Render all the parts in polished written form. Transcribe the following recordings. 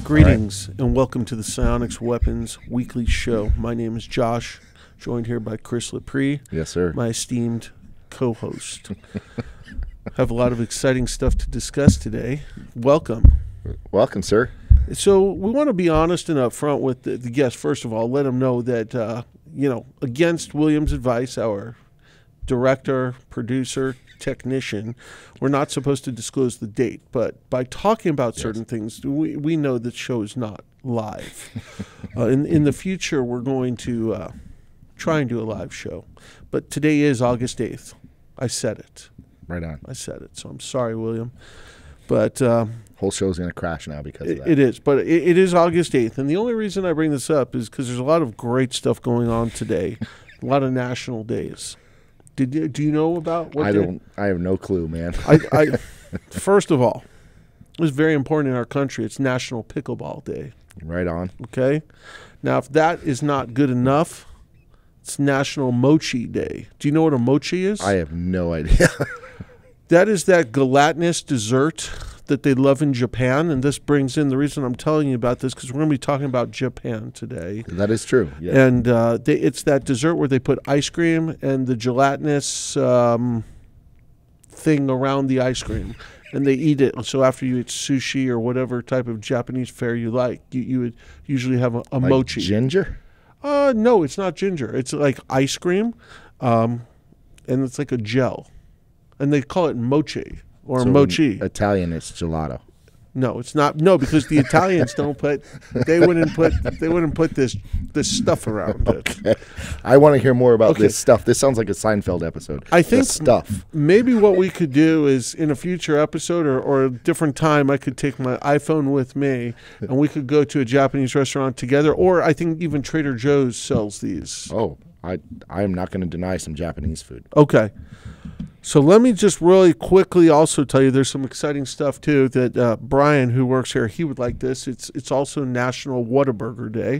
Greetings and welcome to the Sionics Weapons Weekly Show. My name is Josh, joined here by Chris Lapre. Yes, sir. My esteemed co-host. Have a lot of exciting stuff to discuss today. Welcome. Welcome, sir. So we want to be honest and upfront with the guests. First of all, let them know that, against William's advice, our director, producer, technician, we're not supposed to disclose the date. But by talking about certain things, we know the show is not live. In the future, we're going to try and do a live show. But today is August 8th. I said it. Right on. I said it. So I'm sorry, William. But whole show's going to crash now because of that. It is. But it is August 8th. And the only reason I bring this up is because there's a lot of great stuff going on today. A lot of national days. Do you know about what I have no clue, man. First of all, it's very important in our country. It's National Pickleball Day. Right on. Okay? Now, if that is not good enough, it's National Mochi Day. Do you know what a mochi is? I have no idea. That is that gelatinous dessert that they love in Japan, and this brings in the reason I'm telling you about this because we're going to be talking about Japan today. That is true. Yeah. And it's that dessert where they put ice cream and the gelatinous thing around the ice cream, and they eat it. So after you eat sushi or whatever type of Japanese fare you like, you would usually have a Like mochi. ginger? No, it's not ginger. It's like ice cream, and it's like a gel. And they call it mochi or So mochi. in Italian, it's gelato. No, it's not. No, because the Italians don't put. They wouldn't put this stuff around it. Okay. I want to hear more about this stuff. This sounds like a Seinfeld episode. I think the stuff. Maybe what we could do is in a future episode or a different time, I could take my iPhone with me and we could go to a Japanese restaurant together. Or I think even Trader Joe's sells these. Oh, I am not going to deny some Japanese food. Okay. So let me just really quickly also tell you there's some exciting stuff too that Brian, who works here, he would like this. It's also National Whataburger Day.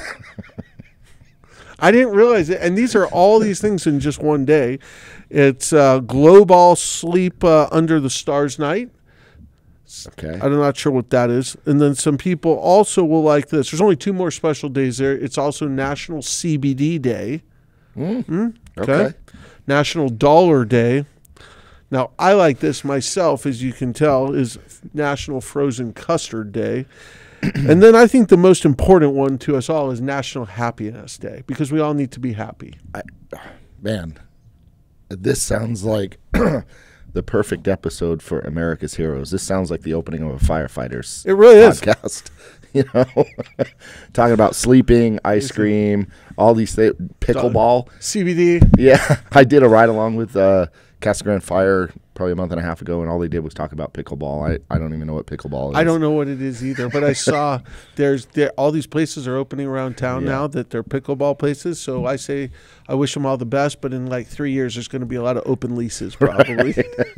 I didn't realize it, and these are all these things in just one day. It's Global Sleep Under the Stars Night. Okay. I'm not sure what that is. And then some people also will like this. There's only two more special days there. It's also National CBD Day. Okay. National Dollar Day. Now, I like this myself, as you can tell, is National Frozen Custard Day. And then I think the most important one to us all is National Happiness Day, because we all need to be happy. Man, this sounds like the perfect episode for America's Heroes. This sounds like the opening of a firefighters It really podcast. You know, talking about sleeping, ice cream, all these things, pickleball. CBD. Yeah, I did a ride along with Casa Grande Fire probably a month and a half ago, and all they did was talk about pickleball. I don't even know what pickleball is. I don't know what it is either, but I saw all these places are opening around town now that they're pickleball places. So I say I wish them all the best, but in like 3 years, there's going to be a lot of open leases probably.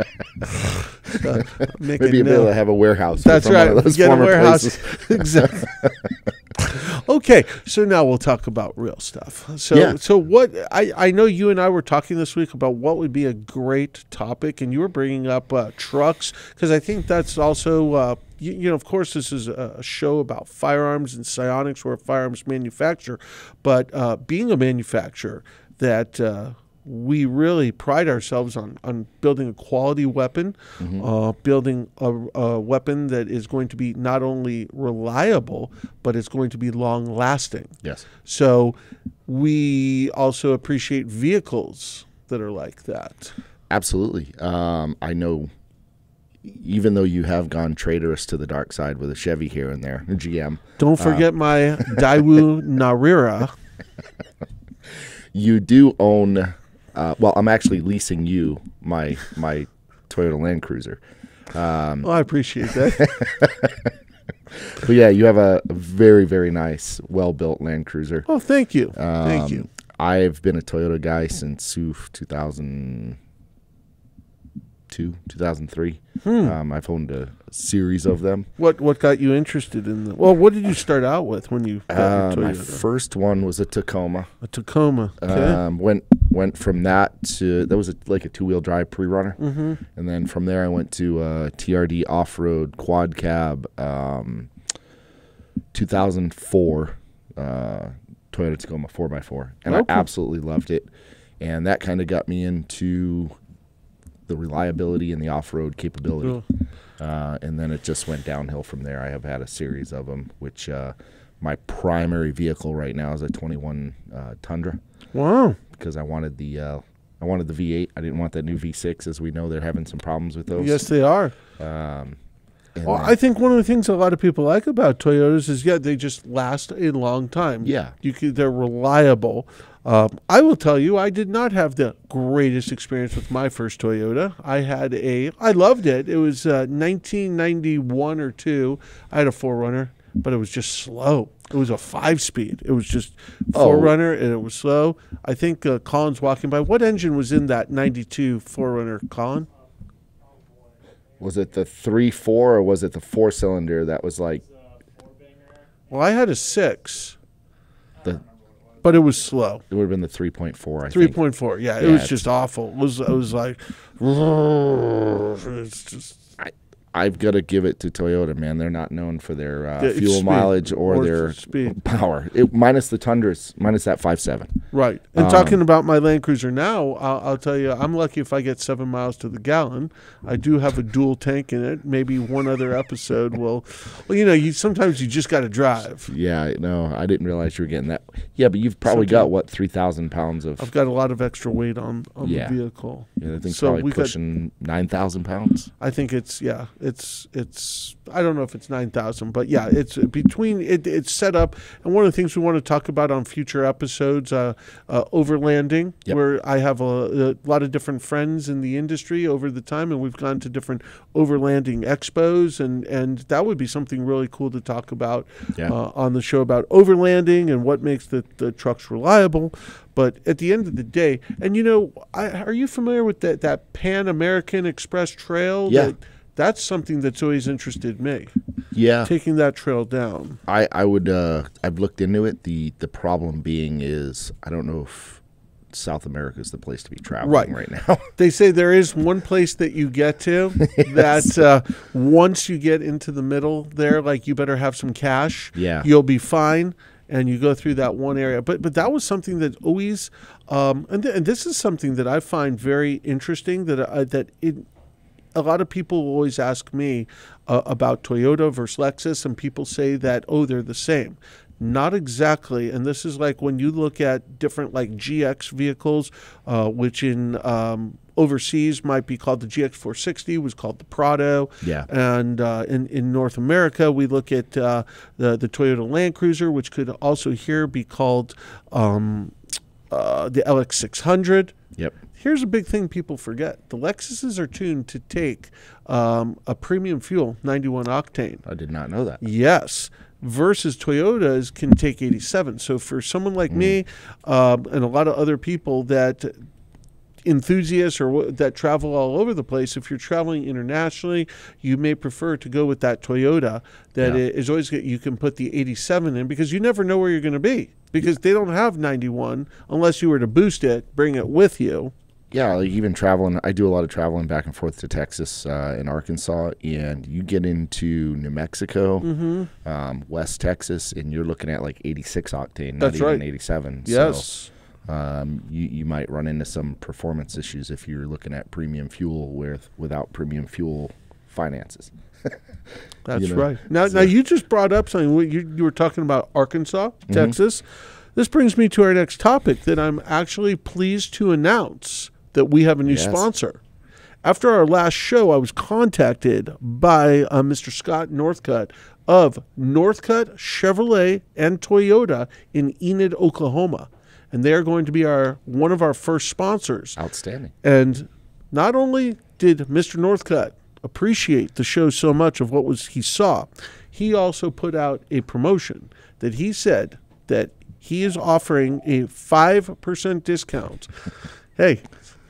Maybe you'll be able to have a warehouse. That's right. One of those Get a warehouse. Exactly. Okay, so now we'll talk about real stuff. So what I know you and I were talking this week about what would be a great topic, and you were bringing up trucks, because I think that's also of course this is a show about firearms and Sionics. We're a firearms manufacturer, but being a manufacturer that we really pride ourselves on building a quality weapon, building a weapon that is going to be not only reliable, but it's going to be long-lasting. Yes. So we also appreciate vehicles that are like that. Absolutely. I know, even though you have gone traitorous to the dark side with a Chevy here and there, a GM. Don't forget my Daewoo Narira. You do own... well, I'm actually leasing you my Toyota Land Cruiser. Well, I appreciate that. But yeah, you have a very, very nice, well-built Land Cruiser. Oh, thank you. Thank you. I've been a Toyota guy since 2002, 2003. I've owned a series of them. What got you interested in them? Well, what did you start out with when you got your my Toyota? first one was a Tacoma. A Tacoma. Okay. Went from that to that was like a 2-wheel drive pre-runner, and then from there I went to TRD off-road quad cab. 2004 Toyota Tacoma 4x4, and I absolutely loved it. And that kind of got me into the reliability and the off-road capability. And then it just went downhill from there. I have had a series of them, which my primary vehicle right now is a 21 Tundra. Wow. Because I wanted the V8. I didn't want that new V6. As we know, they're having some problems with those. Yes, they are. Well, I think one of the things a lot of people like about Toyotas is, they just last a long time. Yeah. They're reliable. I will tell you, I did not have the greatest experience with my first Toyota. I loved it. It was 1991 or 2. I had a 4Runner, but it was just slow. It was a 5-speed. It was just 4Runner, and it was slow. I think Colin's walking by. What engine was in that 92 4Runner, Colin? Was it the 3.4 or was it the 4-cylinder that was like? Well, I had a 6. But it was slow. It would have been the 3.4, I think. 3.4, yeah. It was just awful. It was like, it's just. I've got to give it to Toyota, man. They're not known for their fuel mileage or their speed. Power. Minus the Tundras, minus that 5.7. Right. And talking about my Land Cruiser now, I'll tell you, I'm lucky if I get 7 miles to the gallon. I do have a dual tank in it. Maybe one other episode will. Well, sometimes you just got to drive. Yeah, no, I didn't realize you were getting that. Yeah, but you've probably got, 3,000 pounds of. I've got a lot of extra weight on the vehicle. Yeah, I think probably pushing 9,000 pounds. I think it's I don't know if it's 9,000, but it's between it's set up. And one of the things we want to talk about on future episodes, overlanding, where I have a lot of different friends in the industry over the time, and we've gone to different overlanding expos, and that would be something really cool to talk about on the show about overlanding and what makes the trucks reliable. But at the end of the day, and are you familiar with that Pan American Express Trail? Yeah. That's something that's always interested me. Yeah. Taking that trail down. I've looked into it. The problem being is I don't know if South America is the place to be traveling right now. They say there is one place that you get to that once you get into the middle there, like you better have some cash. Yeah. You'll be fine. And you go through that one area. But that was something that always, and this is something that I find very interesting, a lot of people always ask me about Toyota versus Lexus, and people say that, they're the same. Not exactly. And this is like when you look at different like GX vehicles, which in overseas might be called the GX460, was called the Prado. Yeah. And in North America, we look at the Toyota Land Cruiser, which could also here be called the LX600. Yep. Here's a big thing people forget. The Lexuses are tuned to take a premium fuel, 91 octane. I did not know that. Yes. Versus Toyotas can take 87. So for someone like me and a lot of other people that enthusiasts or that travel all over the place, if you're traveling internationally, you may prefer to go with that Toyota that is always you can put the 87 in, because you never know where you're going to be, because they don't have 91 unless you were to boost it, bring it with you. Yeah, like even traveling, I do a lot of traveling back and forth to Texas and Arkansas, and you get into New Mexico, West Texas, and you're looking at like 86 octane, not even 87. Yes. So you might run into some performance issues if you're looking at premium fuel without premium fuel finances. That's right. Now you just brought up something. You were talking about Arkansas, Texas. This brings me to our next topic that I'm actually pleased to announce that we have a new sponsor. After our last show, I was contacted by Mr. Scott Northcutt of Northcutt Chevrolet and Toyota in Enid, Oklahoma. And they are going to be one of our first sponsors. Outstanding. And not only did Mr. Northcutt appreciate the show so much of what he saw, he also put out a promotion that he said that he is offering a 5% discount. Hey,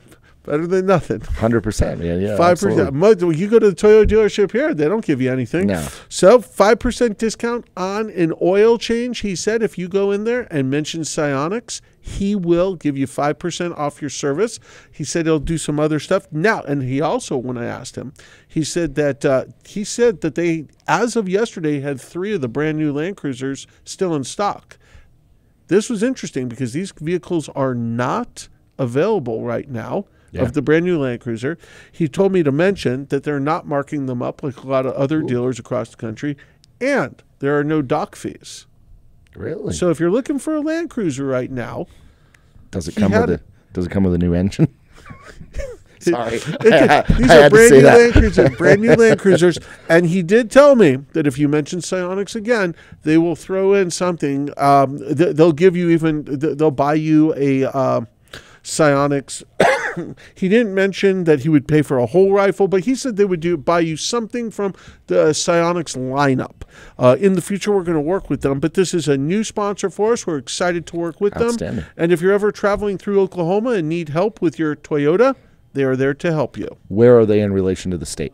Better than nothing. 100%, man. Yeah, 5%. You go to the Toyota dealership here, they don't give you anything. No. So 5% discount on an oil change. He said if you go in there and mention Sionics, he will give you 5% off your service. He said he'll do some other stuff. Now, and he also, when I asked him, he said that they, as of yesterday, had 3 of the brand new Land Cruisers still in stock. This was interesting because these vehicles are not available right now. Yeah. Of the brand new Land Cruiser. He told me to mention that they're not marking them up like a lot of other dealers across the country, and there are no dock fees. Really? So if you're looking for a Land Cruiser right now, does it come with a new engine? Sorry, these are brand new Land Cruisers, and he did tell me that if you mention Sionics again, they will throw in something. They'll give you they'll buy you a Sionics. He didn't mention that he would pay for a whole rifle, but he said they would buy you something from the Sionics lineup. In the future, we're going to work with them, but this is a new sponsor for us. We're excited to work with them. And if you're ever traveling through Oklahoma and need help with your Toyota, they are there to help you. Where are they in relation to the state?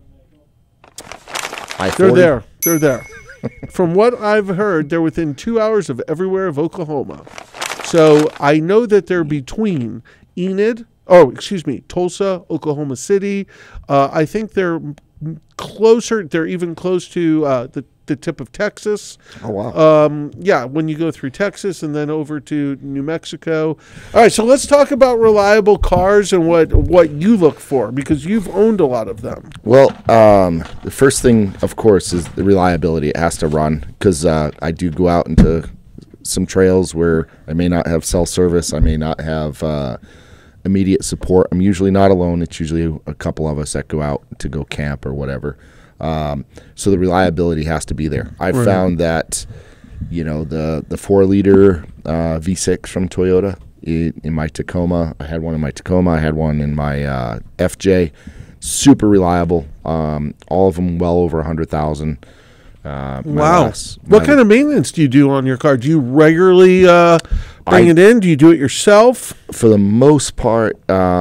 They're there. From what I've heard, they're within 2 hours of everywhere of Oklahoma. So I know that they're between Tulsa, Oklahoma City. I think they're closer. They're even close to the tip of Texas. Oh, wow. Yeah, when you go through Texas and then over to New Mexico. All right, so let's talk about reliable cars and what you look for, because you've owned a lot of them. Well, the first thing, of course, is the reliability. It has to run, because I do go out into some trails where I may not have cell service. I may not have immediate support. I'm usually not alone. It's usually a couple of us that go out to go camp or whatever. So the reliability has to be there. I've found that, the 4-liter V6 from Toyota in my Tacoma. I had one in my Tacoma. I had one in my FJ. Super reliable. All of them well over 100,000. Wow. What kind of maintenance do you do on your car? Do you regularly bring it in? Do you do it yourself? For the most part,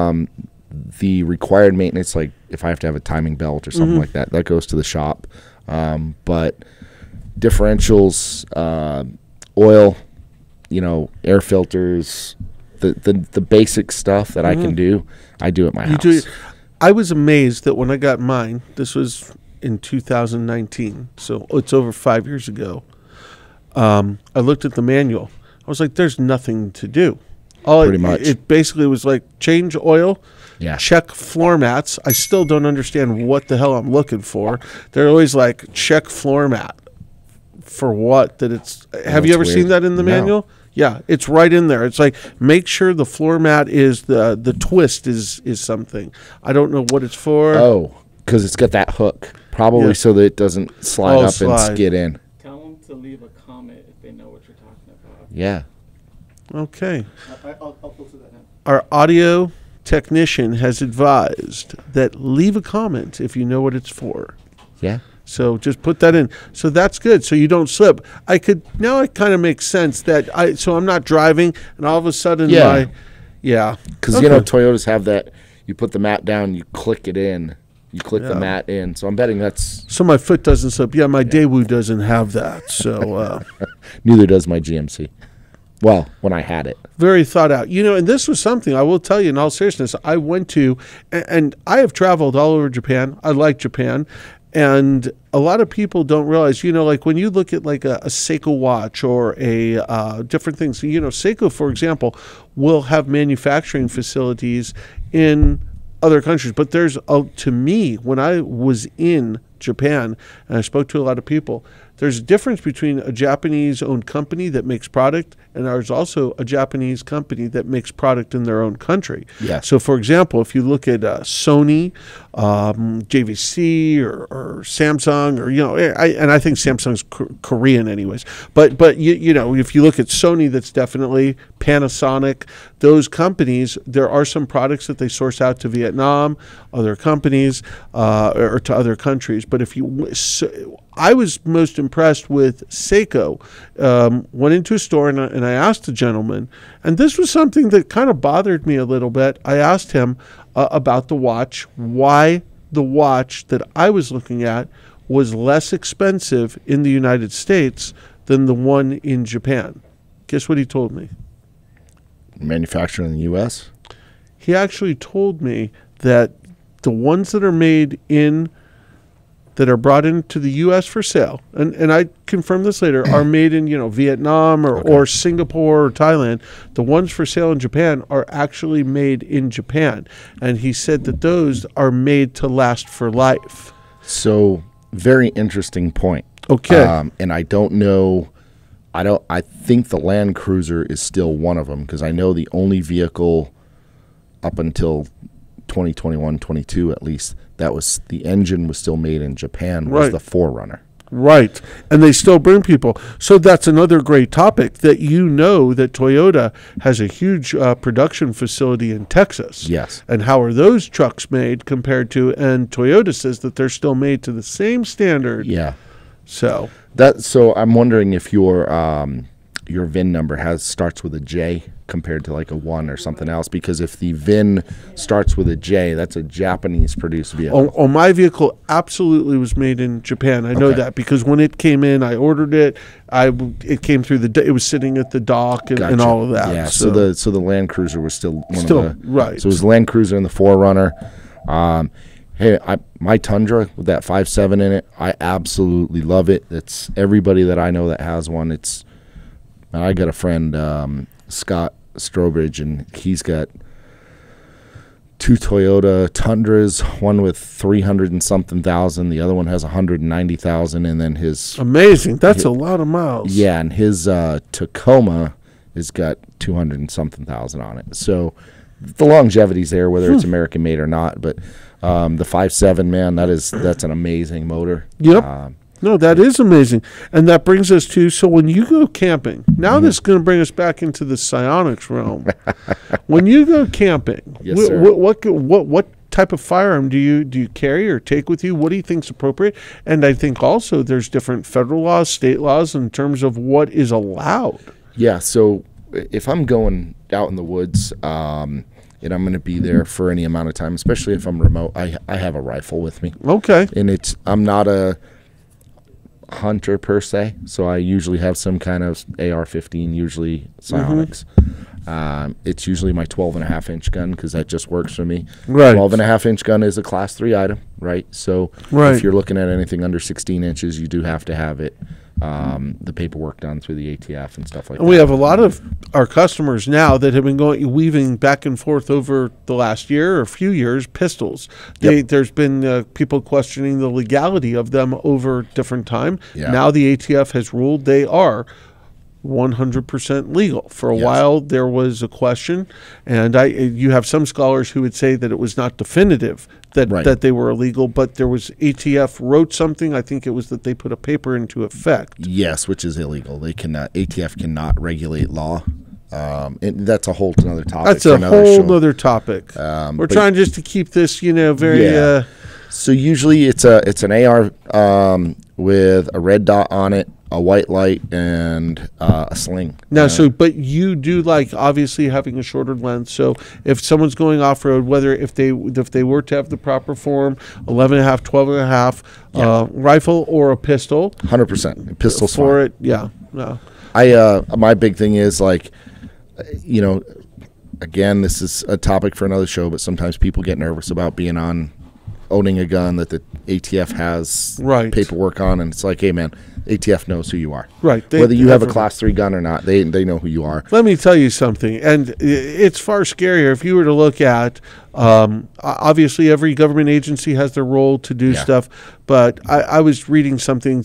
the required maintenance, like if I have to have a timing belt or something like that goes to the shop. But differentials, oil, air filters, the basic stuff that I can do, I do at my house. I was amazed that when I got mine, this was in 2019, so it's over 5 years ago. I looked at the manual. I was like, there's nothing to do. Pretty much. It basically was like change oil, check floor mats. I still don't understand what the hell I'm looking for. They're always like, check floor mat. For what? Have you ever seen that in the manual? Yeah, it's right in there. It's like, make sure the floor mat is the twist is something. I don't know what it's for. Oh, because it's got that hook. Probably so that it doesn't slide up and skid in. Tell them to leave a comment if they know what you're talking about. Yeah. Okay. I'll filter that now. Our audio technician has advised that leave a comment if you know what it's for. Yeah. So just put that in. So that's good. So you don't slip. Now it kind of makes sense that I'm not driving and all of a sudden because Toyotas have that. You put the mat down, you click it in. You click the mat in, so I'm betting that's... So my foot doesn't slip. Yeah, my Daewoo doesn't have that, so... Neither does my GMC. Well, when I had it. Very thought out. And this was something, I will tell you in all seriousness, I went to, and I have traveled all over Japan. I like Japan. And a lot of people don't realize, like when you look at like a Seiko watch or a different things, Seiko, for example, will have manufacturing facilities in other countries, but to me, when I was in Japan and I spoke to a lot of people, there's a difference between a Japanese-owned company that makes product and there's also a Japanese company that makes product in their own country. Yeah. So, for example, if you look at Sony, JVC, or Samsung, or and I think Samsung's Korean, anyways. But if you look at Sony, that's definitely Panasonic. Those companies, there are some products that they source out to Vietnam, other companies, or to other countries. But I was most impressed with Seiko. Went into a store and I asked the gentleman, and this was something that kind of bothered me a little bit. I asked him about the watch, why the watch that I was looking at was less expensive in the United States than the one in Japan. Guess what he told me? Manufactured in the U.S.? He actually told me that the ones that are made in, that are brought into the U.S. for sale, and I confirm this later, are made in, Vietnam or Singapore or Thailand. The ones for sale in Japan are actually made in Japan. And he said that those are made to last for life. So, very interesting point. Okay. And I don't know, I think the Land Cruiser is still one of them, because I know the only vehicle up until 2021, 22 at least, that was, the engine was still made in Japan, was the 4Runner. Right. And they still bring people. So that's another great topic, that that Toyota has a huge production facility in Texas. Yes. And how are those trucks made compared to, and Toyota says that they're still made to the same standard. Yeah. So I'm wondering if your VIN number starts with a J compared to like a 1 or something else, because if the VIN starts with a J, that's a Japanese produced vehicle. Oh, my vehicle absolutely was made in Japan. I know that because when it came in, I ordered it. It came through it was sitting at the dock and all of that. Yeah. So the Land Cruiser was still one of the right. So it was Land Cruiser and the 4Runner. Hey, my Tundra with that 5.7 in it, I absolutely love it. It's everybody that I know that has one. I got a friend, Scott Strobridge, and he's got 2 Toyota Tundras, one with 300 and something thousand, the other one has 190,000, and then his amazing. That's a lot of miles. Yeah, and his Tacoma has got 200 and something thousand on it. So the longevity's there, whether it's American made or not. But the 5.7, man, that's an amazing motor. Yep. No, that is amazing. And that brings us to, so when you go camping, now this is going to bring us back into the Sionics realm. When you go camping, yes, sir. What type of firearm do you carry or take with you? What do you think is appropriate? And I think also there's different federal laws, state laws in terms of what is allowed. Yeah, so if I'm going out in the woods, and I'm going to be there for any amount of time, especially if I'm remote, I have a rifle with me. Okay. And I'm not a hunter per se, so I usually have some kind of AR-15, usually Sionics. It's usually my 12.5-inch gun, because that just works for me. Right. 12.5-inch gun is a Class 3 item, right? So if you're looking at anything under 16 inches, you do have to have it. The paperwork done through the ATF and stuff like that. And we have a lot of our customers now that have been weaving back and forth over the last year or a few years, pistols. There's been people questioning the legality of them over different time. Yeah. Now the ATF has ruled they are 100% legal. For a while there was a question, and you have some scholars who would say that it was not definitive that they were illegal, but there was ATF wrote something. I think it was that they put a paper into effect. Yes, which is illegal. ATF cannot regulate law. And that's a whole other topic. That's a whole other topic. We're trying just to keep this, very. So usually it's an AR with a red dot on it, a white light, and a sling. Now, but you do like obviously having a shorter length. So if someone's going off road, whether if they were to have the proper form, 11.5, 12.5, rifle or a pistol, 100% pistol for it. Yeah. No. My big thing is again, this is a topic for another show, but sometimes people get nervous about owning a gun that the ATF has paperwork on, and it's like, hey man, ATF knows who you are. Right. Whether you have a Class 3 gun or not, they know who you are. Let me tell you something, and it's far scarier if you were to look at, obviously every government agency has their role to do stuff, but I was reading something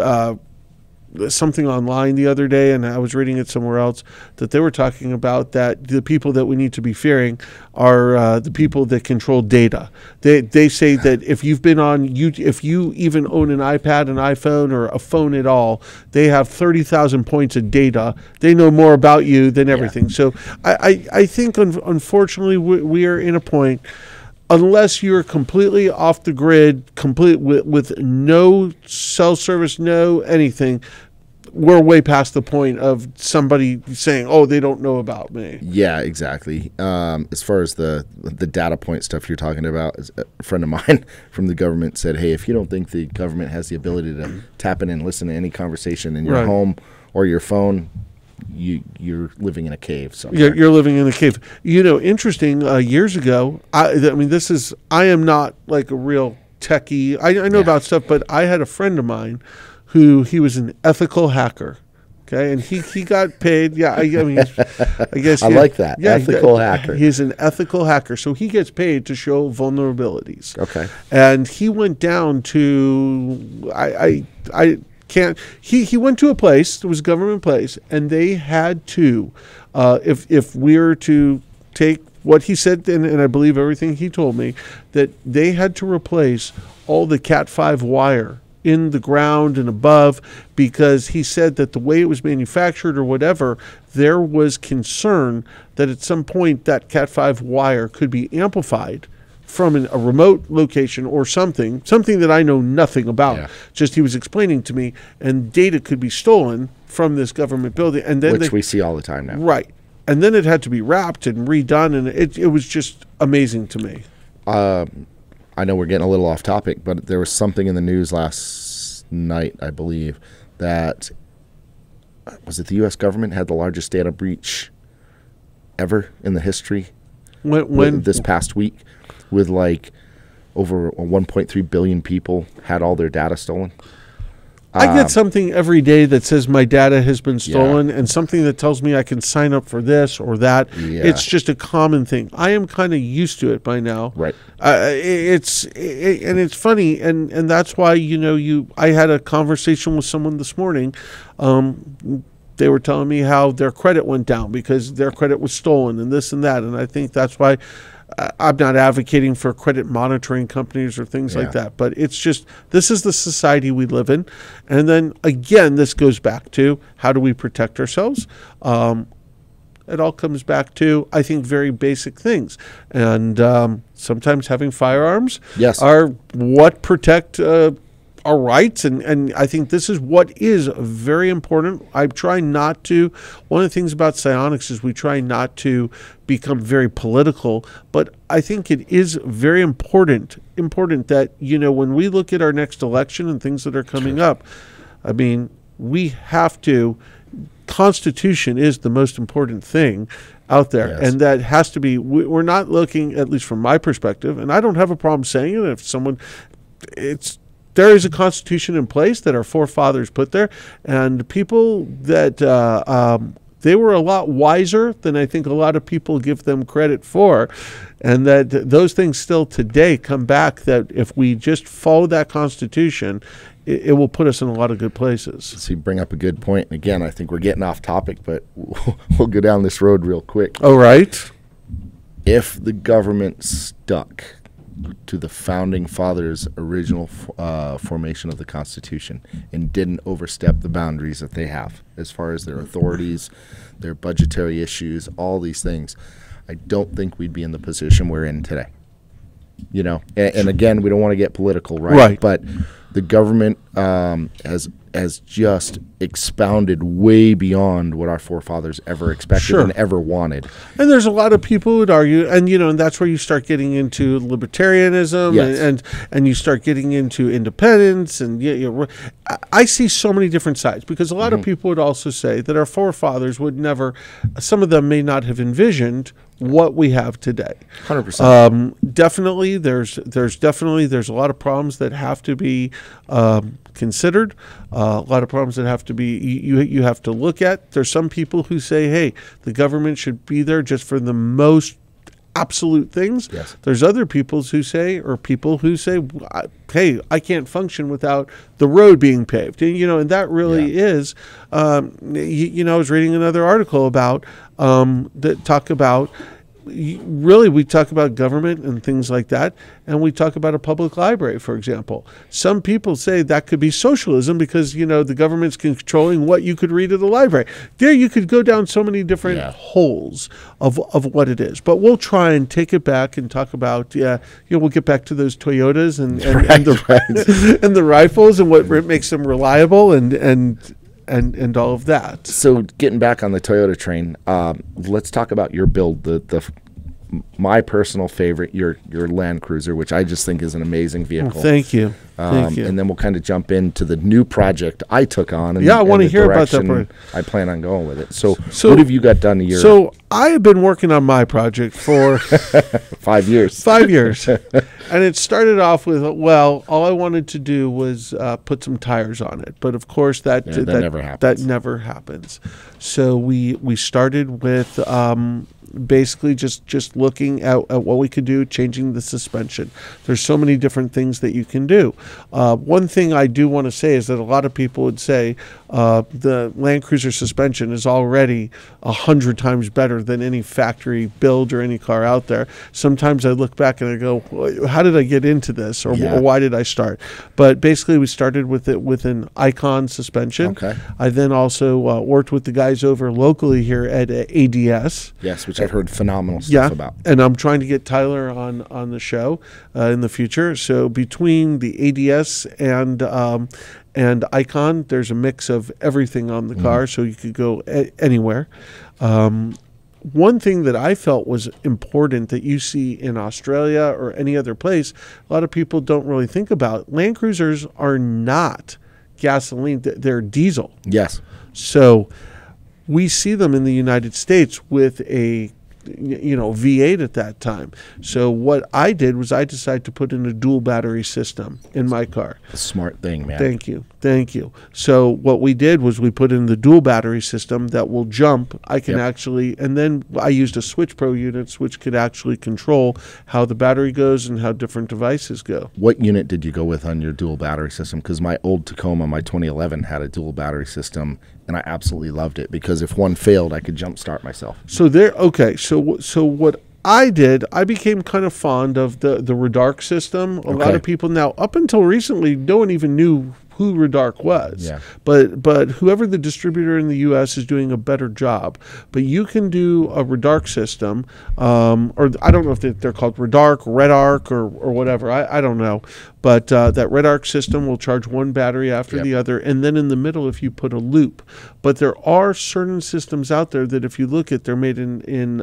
online the other day, and I was reading it somewhere else, that they were talking about that the people that we need to be fearing are the people that control data. They say that if you've been if you even own an iPad, an iPhone, or a phone at all, they have 30,000 points of data. They know more about you than everything. So I think unfortunately we are in a point. unless you're completely off the grid, complete with no cell service, no anything, we're way past the point of somebody saying, "Oh, they don't know about me." Yeah, exactly. As far as the data point stuff you're talking about, a friend of mine from the government said, "Hey, if you don't think the government has the ability to tap in and listen to any conversation in your home or your phone, you're living in a cave somewhere." You're living in a cave. Interesting. Years ago, I am not like a real techie. I know about stuff, but I had a friend of mine who he was an ethical hacker. Okay, and he got paid. Yeah, I guess I like that. Yeah, ethical hacker. He's an ethical hacker, so he gets paid to show vulnerabilities. Okay, and he went down to I can't. He went to a place. It was a government place, and they had to, if we were to take what he said, and I believe everything he told me, that they had to replace all the Cat5 wire in the ground and above, because he said that the way it was manufactured or whatever, there was concern that at some point that Cat5 wire could be amplified from a remote location or something that I know nothing about. Yeah. Just he was explaining to me, and data could be stolen from this government building, and then we see all the time now. Right, and then it had to be wrapped and redone, and it was just amazing to me. I know we're getting a little off topic, but there was something in the news last night, I believe, that was it the U.S. government had the largest data breach ever in the history. When this past week, with like over 1.3 billion people had all their data stolen. I get something every day that says my data has been stolen, and something that tells me I can sign up for this or that. Yeah. It's just a common thing. I am kind of used to it by now. Right. It's funny, and that's why I had a conversation with someone this morning. They were telling me how their credit went down because their credit was stolen and this and that, and I think that's why. I'm not advocating for credit monitoring companies or things like that, but it's just, this is the society we live in. And then again, this goes back to how do we protect ourselves? It all comes back to, I think, very basic things. And sometimes having firearms are what protect our rights, and I think this is what is very important. I try not to, one of the things about Sionics is we try not to become very political, but I think it is very important that, when we look at our next election and things that are coming up, I mean, we have to, Constitution is the most important thing out there, and that has to be, we're not looking, at least from my perspective, and I don't have a problem saying it, if someone, there is a Constitution in place that our forefathers put there, and people that they were a lot wiser than I think a lot of people give them credit for, and that those things still today come back, that if we just follow that Constitution, it will put us in a lot of good places. So you bring up a good point. And again, I think we're getting off topic, but we'll go down this road real quick. All right. If the government stuck to the founding fathers' original formation of the Constitution and didn't overstep the boundaries that they have as far as their authorities, their budgetary issues, all these things, I don't think we'd be in the position we're in today. And again, we don't want to get political, right? But the government has just expounded way beyond what our forefathers ever expected and ever wanted. And there's a lot of people who would argue, and and that's where you start getting into libertarianism, and you start getting into independence, and I see so many different sides, because a lot of people would also say that our forefathers would never, some of them may not have envisioned what we have today. 100%. Definitely, there's a lot of problems that have to be considered. A lot of problems that have to be you have to look at. There's some people who say, hey, the government should be there just for the most absolute things. Yes. There's other people who say, hey, I can't function without the road being paved. And that really is, I was reading another article about that talk about really, we talk about government and things like that, and we talk about a public library, for example. Some people say that could be socialism because, the government's controlling what you could read at the library. There, you could go down so many different holes of what it is. But we'll try and take it back and talk about, we'll get back to those Toyotas and the rifles and what makes them reliable and all of that. So getting back on the Toyota train, let's talk about your build. My personal favorite, your Land Cruiser, which I just think is an amazing vehicle. Well, thank you. Thank you. And then we'll kind of jump into the new project I took on. And, I want to hear about that part. I plan on going with it. So what have you got done a year? So I have been working on my project for 5 years. 5 years. And it started off with, all I wanted to do was put some tires on it. But of course, that never happens. That never happens. So we started with basically just looking at what we could do, changing the suspension. There's so many different things that you can do. One thing I do want to say is that a lot of people would say the Land Cruiser suspension is already 100 times better than any factory build or any car out there. Sometimes I look back and I go, how did I get into this, or why did I start? But basically, we started with it with an Icon suspension. Okay. I then also worked with the guys over locally here at ADS. Yes, which I've heard phenomenal stuff about. And I'm trying to get Tyler on the show in the future. So between the ADS and Icon, there's a mix of everything on the car, so you could go anywhere. One thing that I felt was important that you see in Australia or any other place, a lot of people don't really think about. Land Cruisers are not gasoline, they're diesel. Yes. So we see them in the United States with a V8 at that time. So what I did was I decided to put in a dual battery system in my car. A smart thing, man. Thank you. So what we did was we put in the dual battery system that will jump. I can actually, and then I used a Switch Pro units which could actually control how the battery goes and how different devices go. What unit did you go with on your dual battery system? Because my old Tacoma, my 2011, had a dual battery system, and I absolutely loved it because if one failed, I could jump start myself. So So what I did, I became kind of fond of the Redarc system. A lot of people now, up until recently, no one even knew who Redarc was. Yeah. But whoever the distributor in the U.S. is doing a better job. But you can do a Redarc system, or I don't know if they're called Redarc, or whatever. I don't know. But that Redarc system will charge one battery after the other, and then in the middle if you put a loop. But there are certain systems out there that if you look at, they're made in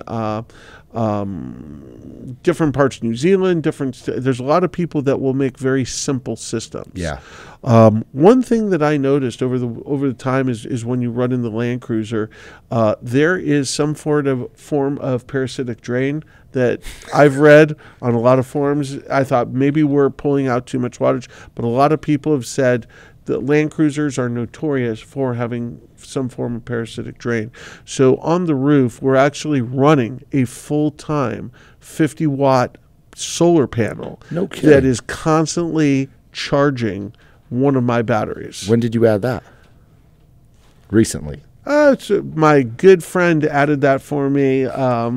different parts of New Zealand, there's a lot of people that will make very simple systems. Yeah. One thing that I noticed over the time is when you run in the Land Cruiser, there is some form of parasitic drain that I've read on a lot of forums. I thought maybe we're pulling out too much wattage, but a lot of people have said that Land Cruisers are notorious for having some form of parasitic drain. So on the roof, we're actually running a full-time 50-watt solar panel that is constantly charging one of my batteries. When did you add that? Recently. My good friend added that for me.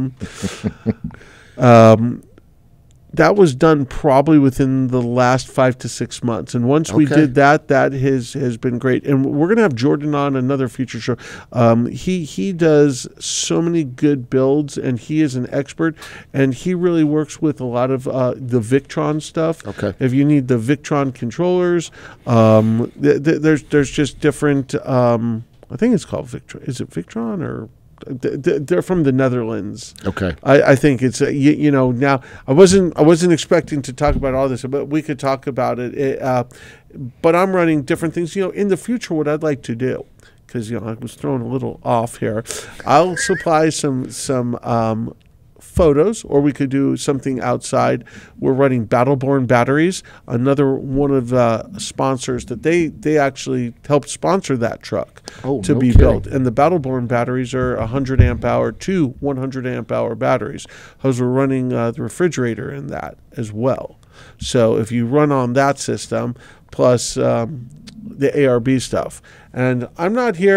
That was done probably within the last 5 to 6 months. And once we did that has been great. And we're going to have Jordan on another future show. He does so many good builds, and he is an expert. And he really works with a lot of the Victron stuff. Okay. If you need the Victron controllers, there's just different, I think it's called Victron. Is it Victron or... They're from the Netherlands. Okay, I think it's now I wasn't expecting to talk about all this, but we could talk about it. But I'm running different things. In the future, what I'd like to do, because I was thrown a little off here, I'll supply some photos, or we could do something outside. We're running Battleborn batteries, another one of the sponsors that they actually helped sponsor that truck to be built. And the Battleborn batteries are 100 amp hour to 100 amp hour batteries, because we're running the refrigerator in that as well. So if you run on that system plus the ARB stuff, and I'm not here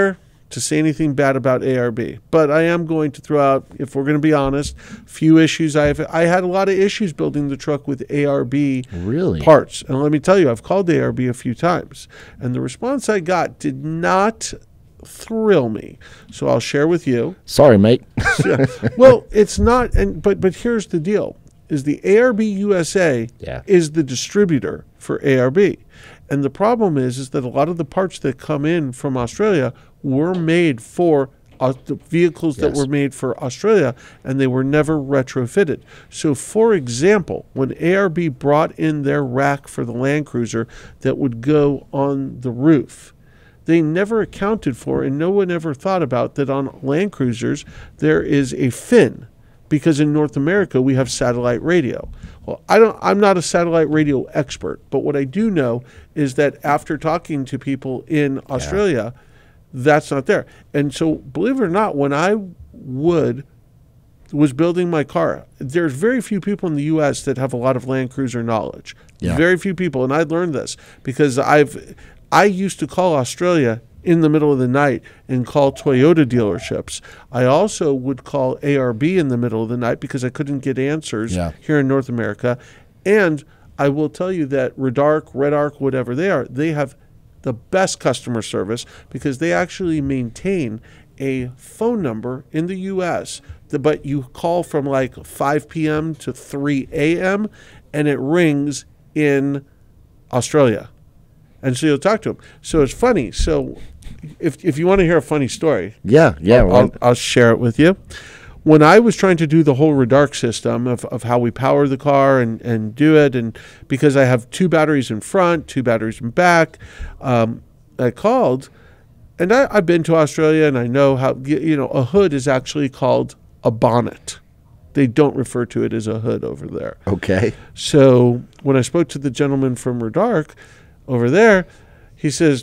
to say anything bad about ARB, but I am going to throw out, if we're going to be honest, a few issues. I had a lot of issues building the truck with ARB parts. And let me tell you, I've called ARB a few times, and the response I got did not thrill me. So I'll share with you. Sorry, mate. Well, it's not, but here's the deal, is the ARB USA is the distributor for ARB. And the problem is that a lot of the parts that come in from Australia were made for the vehicles that were made for Australia, and they were never retrofitted. So, for example, when ARB brought in their rack for the Land Cruiser that would go on the roof, they never accounted for, and no one ever thought about, that on Land Cruisers there is a fin, because in North America we have satellite radio. Well, I'm not a satellite radio expert, but what I do know is that after talking to people in Australia, that's not there. And so, believe it or not, when I was building my car, there's very few people in the U.S. that have a lot of Land Cruiser knowledge. Very few people, and I learned this because I used to call Australia in the middle of the night and call Toyota dealerships. I also would call ARB in the middle of the night because I couldn't get answers here in North America. And I will tell you that Redarc, Redarc, whatever they are, they have the best customer service because they actually maintain a phone number in the U.S. But you call from like 5 p.m. to 3 a.m. and it rings in Australia. And so you'll talk to them. So it's funny. So if you want to hear a funny story, I'll share it with you. When I was trying to do the whole Redarc system of how we power the car and do it, and because I have 2 batteries in front, 2 batteries in back, I called, and I've been to Australia, and I know how, a hood is actually called a bonnet. They don't refer to it as a hood over there. Okay. So when I spoke to the gentleman from Redarc over there, he says,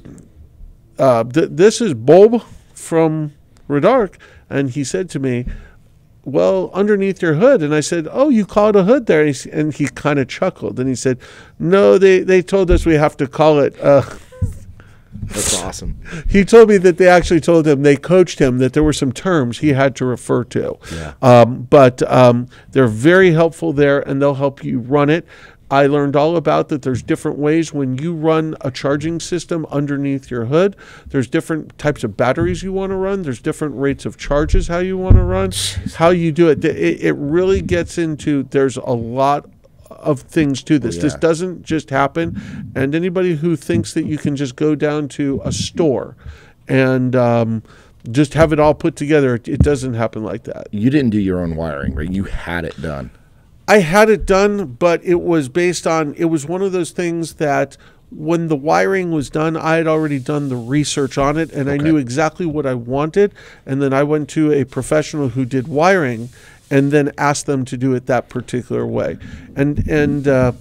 this is Bob from Redarc, and he said to me, well, underneath your hood. And I said, oh, you call it a hood there? And he kind of chuckled. And he said, no, they told us we have to call it. That's awesome. He told me that they actually told him, they coached him, that there were some terms he had to refer to. But they're very helpful there, and they'll help you run it. I learned all about that there's different ways when you run a charging system underneath your hood. There's different types of batteries you want to run. There's different rates of charges how you want to run, how you do it. It really gets into, there's a lot of things to this. This doesn't just happen. And anybody who thinks that you can just go down to a store and just have it all put together, it doesn't happen like that. You didn't do your own wiring, right? You had it done. I had it done, but it was based on, it was one of those things that when the wiring was done, I had already done the research on it, and I knew exactly what I wanted. And then I went to a professional who did wiring and then asked them to do it that particular way. And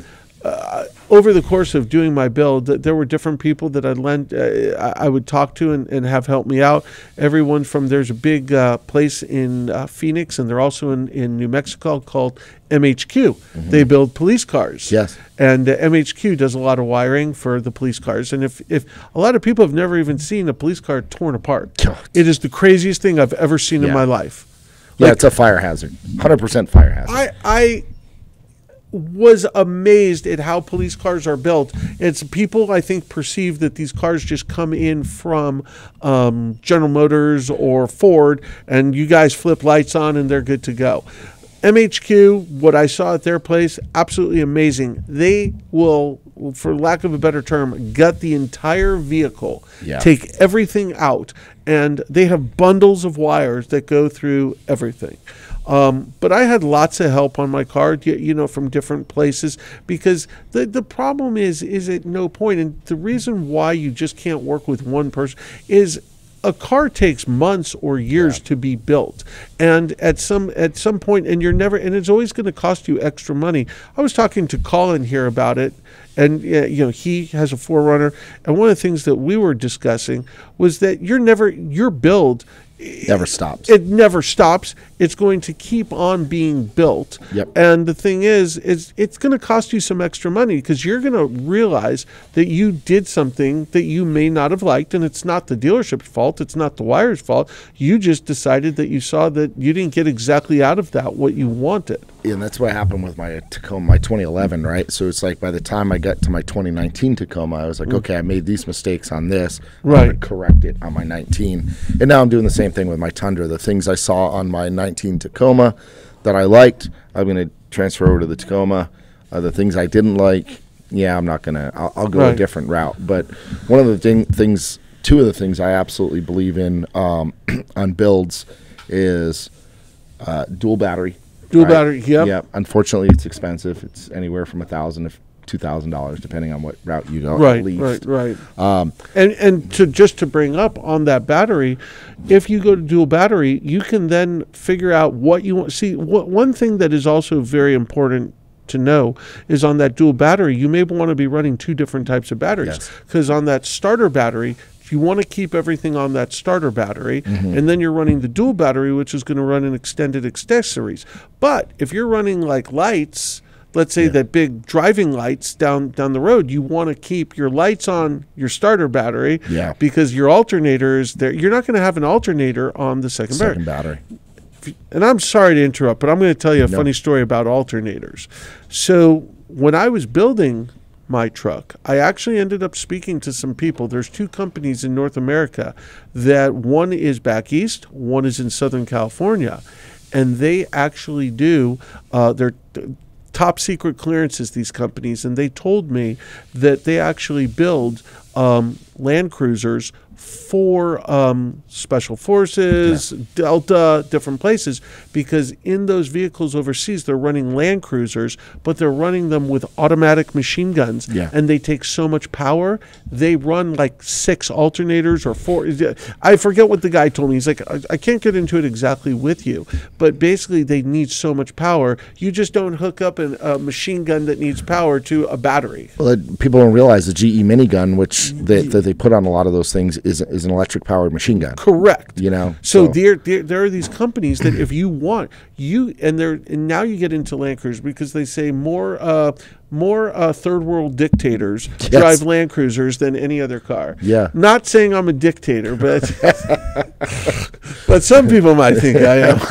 over the course of doing my build, there were different people that I would talk to and have help me out. Everyone from, there's a big place in Phoenix, and they're also in New Mexico, called MHQ. They build police cars. Yes. And MHQ does a lot of wiring for the police cars. And if a lot of people have never even seen a police car torn apart, it is the craziest thing I've ever seen in my life. Yeah, it's a fire hazard. 100% fire hazard. I was amazed at how police cars are built. It's people, I think, perceive that these cars just come in from General Motors or Ford, and you guys flip lights on and they're good to go. MHQ, what I saw at their place, absolutely amazing. They will, for lack of a better term, gut the entire vehicle, take everything out, and they have bundles of wires that go through everything. But I had lots of help on my car, from different places, because the problem is at no point, and the reason why you just can't work with one person is a car takes months or years to be built, and at some point, and it's always going to cost you extra money. I was talking to Colin here about it, and he has a 4Runner, and one of the things that we were discussing was that your build Never stops. It never stops. It's going to keep on being built. Yep. And the thing is it's going to cost you some extra money because you're going to realize that you did something that you may not have liked, and it's not the dealership's fault. It's not the wire's fault. You just decided that you saw that you didn't get exactly out of that what you wanted. And that's what happened with my Tacoma, my 2011, right? So it's like by the time I got to my 2019 Tacoma, I was like, okay, I made these mistakes on this. Right. I'm going to correct it on my 19. And now I'm doing the same thing with my Tundra. The things I saw on my 19 Tacoma that I liked, I'm going to transfer over to the Tacoma. The things I didn't like, yeah, I'm not going to. I'll go a different route. But one of the things, two of the things I absolutely believe in on builds is dual battery. Dual battery, yep. Yeah. Unfortunately, it's expensive. It's anywhere from $1,000 to $2,000, depending on what route you go. Right, at least. right. And to bring up on that battery, if you go to dual battery, you can then figure out what you want. See, one thing that is also very important to know is on that dual battery, you may want to be running two different types of batteries, because on that starter battery, you want to keep everything on that starter battery, and then you're running the dual battery, which is going to run an extended accessories. But if you're running like lights, let's say that big driving lights down the road, you want to keep your lights on your starter battery, because your alternator is there. You're not going to have an alternator on the second battery. And I'm sorry to interrupt, but I'm going to tell you a funny story about alternators. So when I was building my truck, I actually ended up speaking to some people. There's two companies in North America that one is back east, one is in Southern California, and they actually do their top secret clearances, these companies, and they told me that they actually build Land Cruisers for special forces, Delta, different places, because in those vehicles overseas, they're running Land Cruisers, but they're running them with automatic machine guns, and they take so much power. They run like 6 alternators or 4. I forget what the guy told me. He's like, I can't get into it exactly with you, but basically they need so much power. You just don't hook up a machine gun that needs power to a battery. Well, people don't realize the GE minigun, which that they put on a lot of those things, is an electric powered machine gun. Correct. You know, so there are these companies that if you want and now you get into Land Cruisers, because they say more third world dictators drive Land Cruisers than any other car. Yeah. Not saying I'm a dictator, but but some people might think I am.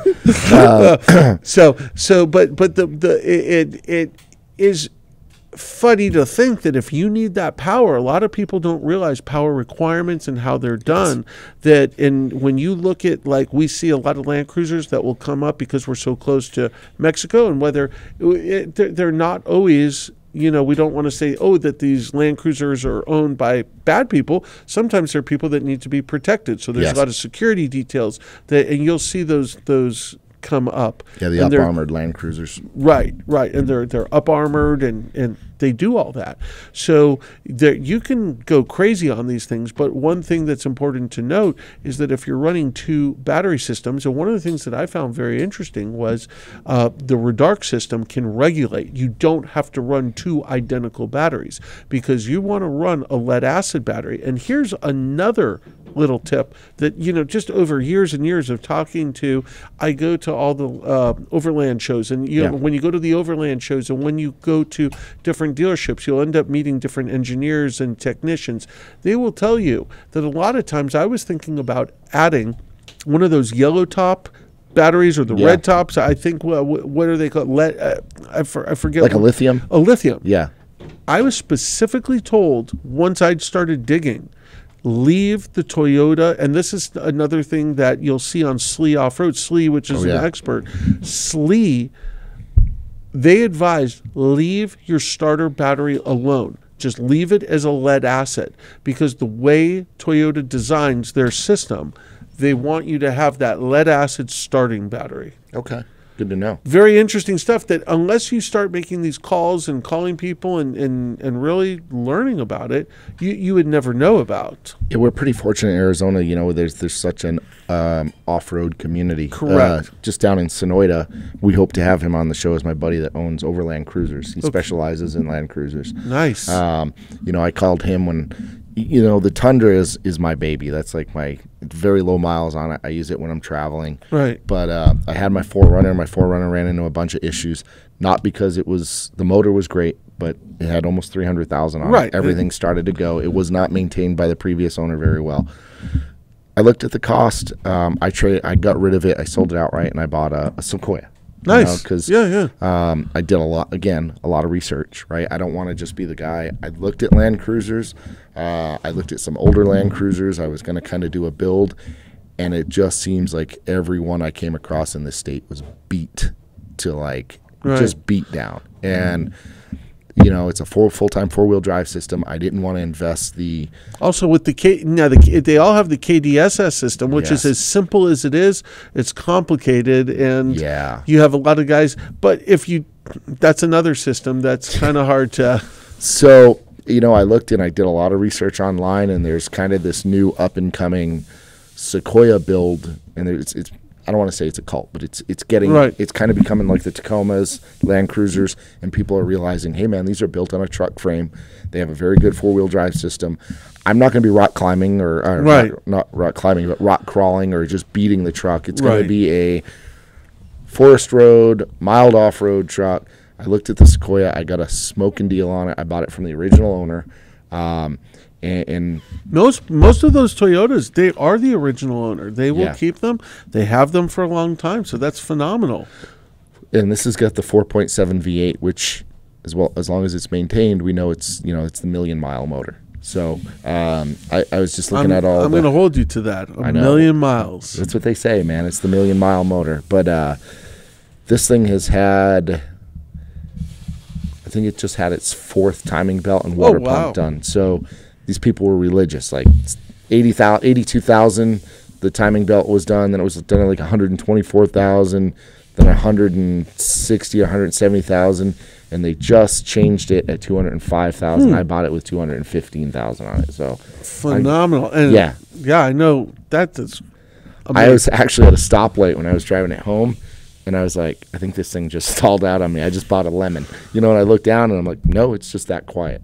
It is funny to think that if you need that power, a lot of people don't realize power requirements and how they're done. When you look at, like, we see a lot of Land Cruisers that will come up because we're so close to Mexico, and whether they're not always, we don't want to say, that these Land Cruisers are owned by bad people. Sometimes they're people that need to be protected. So there's a lot of security details and you'll see those come up. Yeah, the up-armored Land Cruisers. Right. And they're up-armored and they do all that. So you can go crazy on these things, but one thing that's important to note is that if you're running 2 battery systems, and one of the things that I found very interesting was the Redarc system can regulate. You don't have to run 2 identical batteries because you want to run a lead-acid battery. And here's another little tip that, just over years and years of talking to, I go to all the Overland shows, and when you go to the Overland shows and when you go to different dealerships, you'll end up meeting different engineers and technicians. They will tell you that a lot of times I was thinking about adding one of those yellow top batteries or the red tops. I think, what are they called? I forget. Like a lithium? A lithium. Yeah. I was specifically told once I'd started digging, leave the Toyota, and this is another thing that you'll see on Slee Off-Road. Slee, which is an expert. Slee, they advise leave your starter battery alone. Just leave it as a lead acid, because the way Toyota designs their system, they want you to have that lead acid starting battery. Okay. Good to know. Very interesting stuff that unless you start making these calls and calling people and really learning about it, you would never know about. Yeah, we're pretty fortunate in Arizona. There's such an off-road community. Correct. Just down in Sonoyta, we hope to have him on the show as my buddy that owns Overland Cruisers. He specializes in Land Cruisers. Nice. I called him when you know, the Tundra is my baby. That's like my very low miles on it. I use it when I'm traveling. Right. But I had my 4Runner. My 4Runner ran into a bunch of issues, not because the motor was great, but it had almost 300,000 on it. Everything started to go. It was not maintained by the previous owner very well. I looked at the cost. I got rid of it. I sold it outright, and I bought a Sequoia. Nice. Because I did a lot of research, right? I don't want to just be the guy. I looked at Land Cruisers. I looked at some older Land Cruisers. I was going to kind of do a build, and it just seems like every one I came across in this state was beat to like just beat down. And you know, it's a full-time four-wheel drive system. I didn't want to invest the... Also with they all have the KDSS system, which is as simple as it is. It's complicated, and you have a lot of guys. But that's another system that's kind of hard to... So, you know, I looked and I did a lot of research online, and there's kind of this new up-and-coming Sequoia build, and it's I don't want to say it's a cult, but it's getting it's kind of becoming like the Tacomas, Land Cruisers, and people are realizing, hey man, these are built on a truck frame. They have a very good four-wheel drive system. I'm not going to be rock climbing or not rock climbing, but rock crawling or just beating the truck. It's going to be a forest road, mild off-road truck. I looked at the Sequoia. I got a smoking deal on it. I bought it from the original owner. And most of those Toyotas, they are the original owner. They will keep them. They have them for a long time, so that's phenomenal. And this has got the 4.7 V8, which, as long as it's maintained, we know it's the 1,000,000-mile motor. So I was just looking at all. I'm going to hold you to that. A million miles. That's what they say, man. It's the 1,000,000-mile motor. But this thing has had, I think it just had its 4th timing belt and water pump done. So these people were religious. Like 82,000, the timing belt was done. Then it was done at like 124,000, then 160 or 170,000, and they just changed it at 205,000. I bought it with 215,000 on it. So phenomenal. I know that's amazing. I was actually at a stoplight when I was driving it home, and I was like, I think this thing just stalled out on me. I just bought a lemon, and I looked down and I'm like, no, it's just that quiet.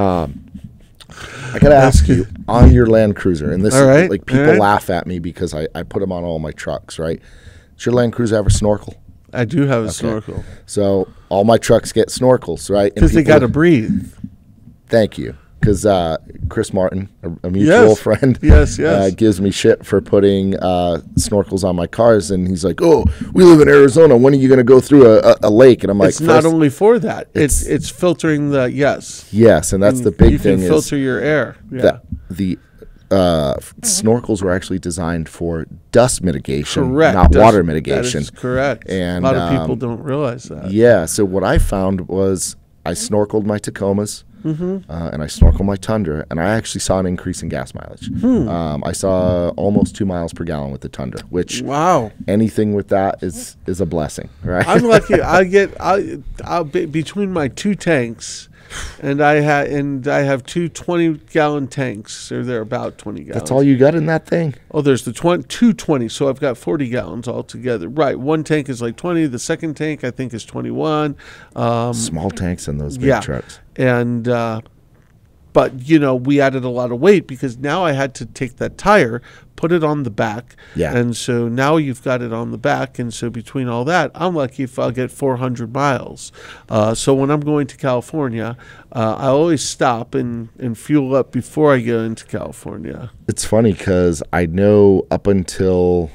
I gotta ask you, on your Land Cruiser, and this is like people laugh at me because I put them on all my trucks, right? Does your Land Cruiser have a snorkel? I do have a snorkel. So all my trucks get snorkels, right? Because they got to breathe. Thank you. Because Chris Martin, a mutual friend, gives me shit for putting snorkels on my cars, and he's like, "Oh, we live in Arizona. When are you going to go through a lake?" And I'm like, "It's not only for that. It's filtering the yes, and that's the big thing. You can filter your air. Yeah, the snorkels were actually designed for dust mitigation, not water mitigation. That is correct. And a lot of people don't realize that. Yeah. So what I found was I snorkeled my Tacomas. And I snorkel my Tundra, and I actually saw an increase in gas mileage. I saw almost 2 miles per gallon with the Tundra, which anything with that is a blessing, right? I'm lucky. I'll between my 2 tanks, and I have 2 20-gallon tanks, or they're about 20 gallons. That's all you got in that thing? Oh, there's the 220, so I've got 40 gallons altogether. Right, one tank is like 20. The second tank I think is 21. Small tanks in those big trucks. And but we added a lot of weight because now I had to take that tire, put it on the back, and so now you've got it on the back, and so between all that, I'm lucky if I'll get 400 miles. So when I'm going to California, I always stop and fuel up before I go into California. It's funny because I know up until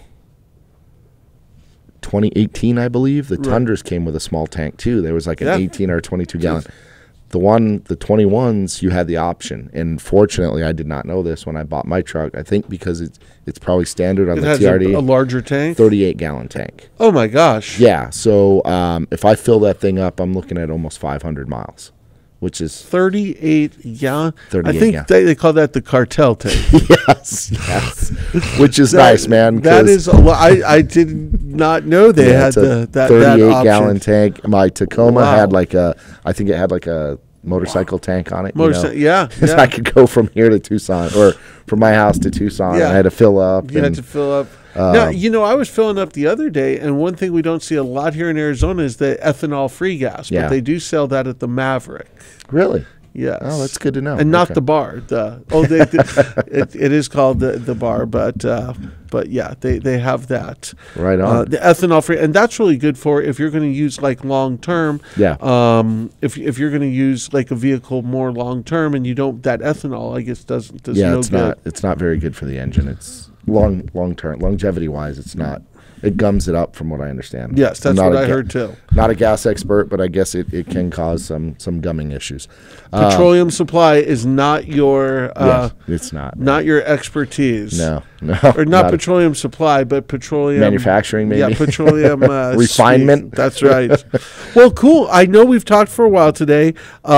2018, I believe, the Tundras came with a small tank too. There was like an 18 or 22 gallon. The 21s, you had the option, and fortunately, I did not know this when I bought my truck. I think because it's probably standard on the TRD. A larger tank, 38-gallon tank. Oh my gosh! Yeah, so if I fill that thing up, I'm looking at almost 500 miles, which is 38 gallon. 38 I think they call that the cartel tank. yes, which is nice, man. That is a lot. I did not know they had that 38-gallon tank. My Tacoma had I think it had like a motorcycle tank on it. I could go from here to Tucson, or from my house to Tucson. And I had to fill up. You had to fill up. Now, I was filling up the other day, and one thing we don't see a lot here in Arizona is the ethanol-free gas, but they do sell that at the Maverick. Really? Yes. Oh, that's good to know. And not the bar. It is called the bar, but yeah, they have that. Right on. The ethanol free, and that's really good for if you're going to use like long term. Yeah. If you're going to use like a vehicle more long term, and you don't, that ethanol, I guess does no it's good. not. It's not very good for the engine. It's long term, longevity wise. It's not. It gums it up, from what I understand. Yes, that's what I heard too. Not a gas expert, but I guess it can cause some gumming issues. Petroleum supply is not your. Yes, it's not. Not your expertise. No. Or not petroleum supply, but petroleum manufacturing, maybe. Yeah, petroleum refinement. That's right. Well, cool. I know we've talked for a while today.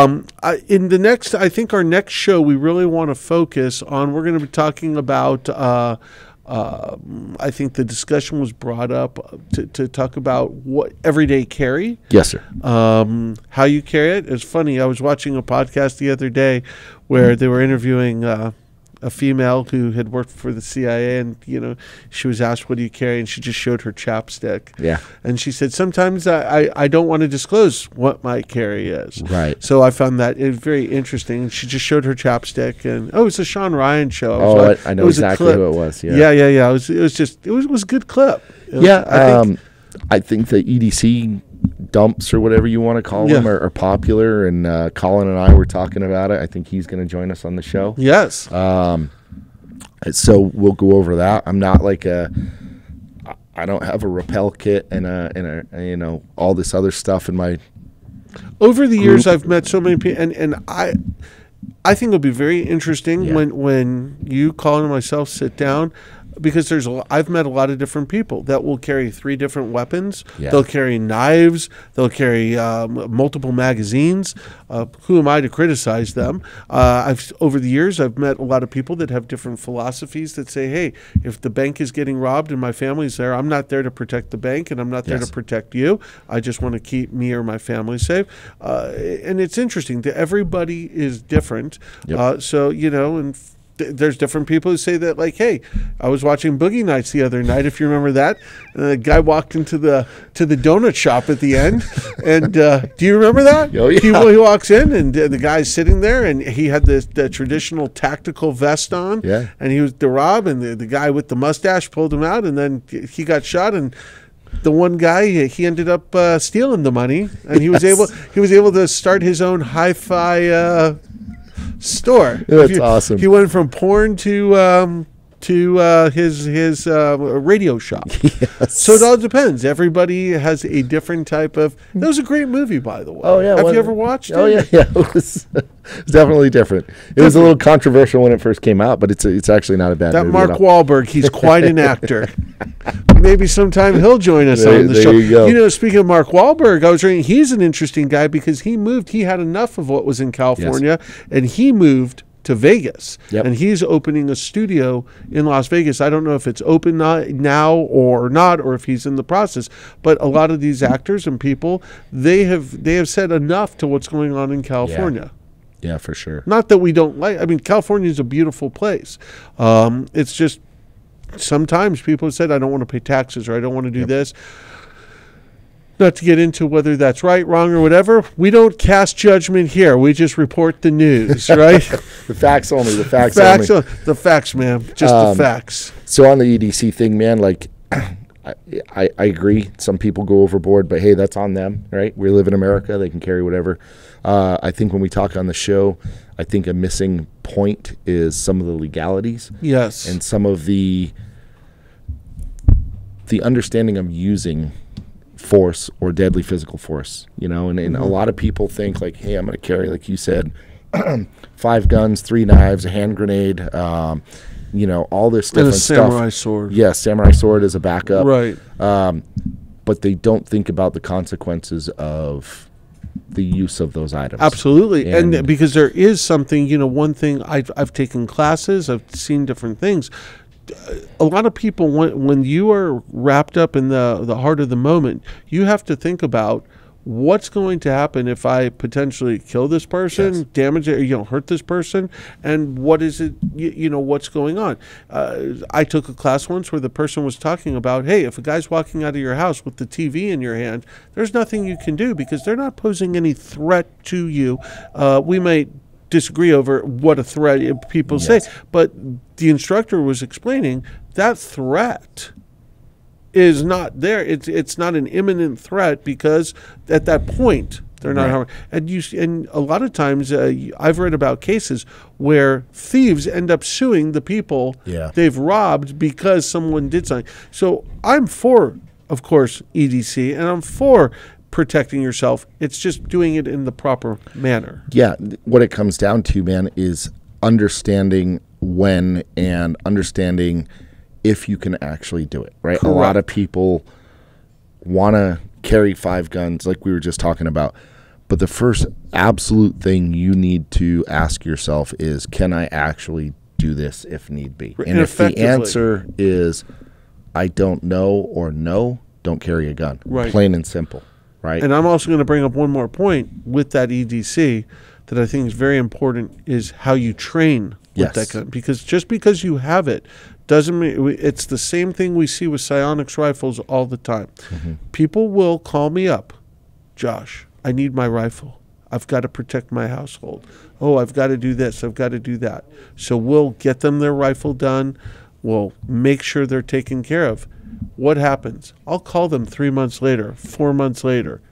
I think our next show we really want to focus on. We're going to be talking about. I think the discussion was brought up to talk about what everyday carry. Yes, sir. How you carry it. It's funny. I was watching a podcast the other day where they were interviewing a female who had worked for the CIA, and she was asked, "What do you carry?" and she just showed her chapstick. Yeah. And she said, "Sometimes I don't want to disclose what my carry is." Right. So I found that very interesting. She just showed her chapstick, and it's a Sean Ryan show. I know exactly who it was. Yeah. It was a good clip. I think the EDC dumps, or whatever you want to call them, are popular, and Colin and I were talking about it. I think he's going to join us on the show. Yes. So we'll go over that. I'm not like I don't have a rappel kit and all this other stuff in my. Over the years, I've met so many people, and I think it'll be very interesting when you, Colin, and myself sit down. Because I've met a lot of different people that will carry 3 different weapons. Yeah. They'll carry knives. They'll carry multiple magazines. Who am I to criticize them? Over the years, I've met a lot of people that have different philosophies that say, hey, if the bank is getting robbed and my family's there, I'm not there to protect the bank, and I'm not there to protect you. I just want to keep me or my family safe. And it's interesting. Everybody is different. Yep. And there's different people who say that, like, hey, I was watching Boogie Nights the other night, if you remember that. And the guy walked into the donut shop at the end. And do you remember that? Oh, yeah. He walks in, and the guy's sitting there, and he had the traditional tactical vest on. Yeah. And he was the Rob, and the guy with the mustache pulled him out, and then he got shot, and the one guy, he ended up stealing the money, and he was able to start his own hi-fi store. That's awesome. He went from porn to his radio shop. Yes. So it all depends. Everybody has a different type of. That was a great movie, by the way. Oh yeah, have you ever watched it? Oh yeah. It was definitely different. It was a little controversial when it first came out, but it's actually not a bad movie. That Mark Wahlberg, he's quite an actor. Maybe sometime he'll join us on the show. You go. Speaking of Mark Wahlberg, I was reading he's an interesting guy because he moved. He had enough of what was in California, and he moved to Vegas. Yep. And he's opening a studio in Las Vegas. I don't know if it's open now or not, or if he's in the process. But a lot of these actors and people, they have said enough to what's going on in California. Yeah, for sure. Not that we don't like. I mean, California is a beautiful place. It's just sometimes people have said, I don't want to pay taxes, or I don't want to do this. Not to get into whether that's right, wrong, or whatever. We don't cast judgment here. We just report the news, right? The facts only. The facts only. The facts, man. Just the facts. So on the EDC thing, man, like I agree. Some people go overboard, but hey, that's on them, right? We live in America. They can carry whatever. I think when we talk on the show, I think a missing point is some of the legalities. Yes. And some of the understanding of using force or deadly physical force, and a lot of people think like, hey, I'm going to carry, like you said, 5 guns, 3 knives, a hand grenade, all this different stuff. And a samurai sword. Yeah, samurai sword is a backup. Right. But they don't think about the consequences of the use of those items. Absolutely. And because there is something, one thing, I've taken classes, I've seen different things. A lot of people, when you are wrapped up in the heart of the moment, you have to think about what's going to happen if I potentially kill this person, damage it, hurt this person, and what is it, what's going on? I took a class once where the person was talking about, hey, if a guy's walking out of your house with the TV in your hand, there's nothing you can do because they're not posing any threat to you. We might disagree over what a threat people say, but the instructor was explaining that threat is not there. It's not an imminent threat because at that point they're not harming. And a lot of times I've read about cases where thieves end up suing the people they've robbed because someone did something. So I'm for, of course, EDC, and I'm for protecting yourself. It's just doing it in the proper manner. Yeah, what it comes down to, man, is understanding when and understanding if you can actually do it, right? Correct. A lot of people want to carry 5 guns like we were just talking about, but the first absolute thing you need to ask yourself is, can I actually do this if need be? And if the answer is I don't know or no, don't carry a gun. Right. Plain and simple, right? And I'm also going to bring up one more point with that EDC that I think is very important is how you train with that gun. Because just because you have it doesn't mean it's the same thing we see with Sionics rifles all the time. People will call me up, Josh, I need my rifle. I've got to protect my household. Oh, I've got to do this. I've got to do that. So we'll get them their rifle done. We'll make sure they're taken care of. What happens? I'll call them 3 months later, 4 months later.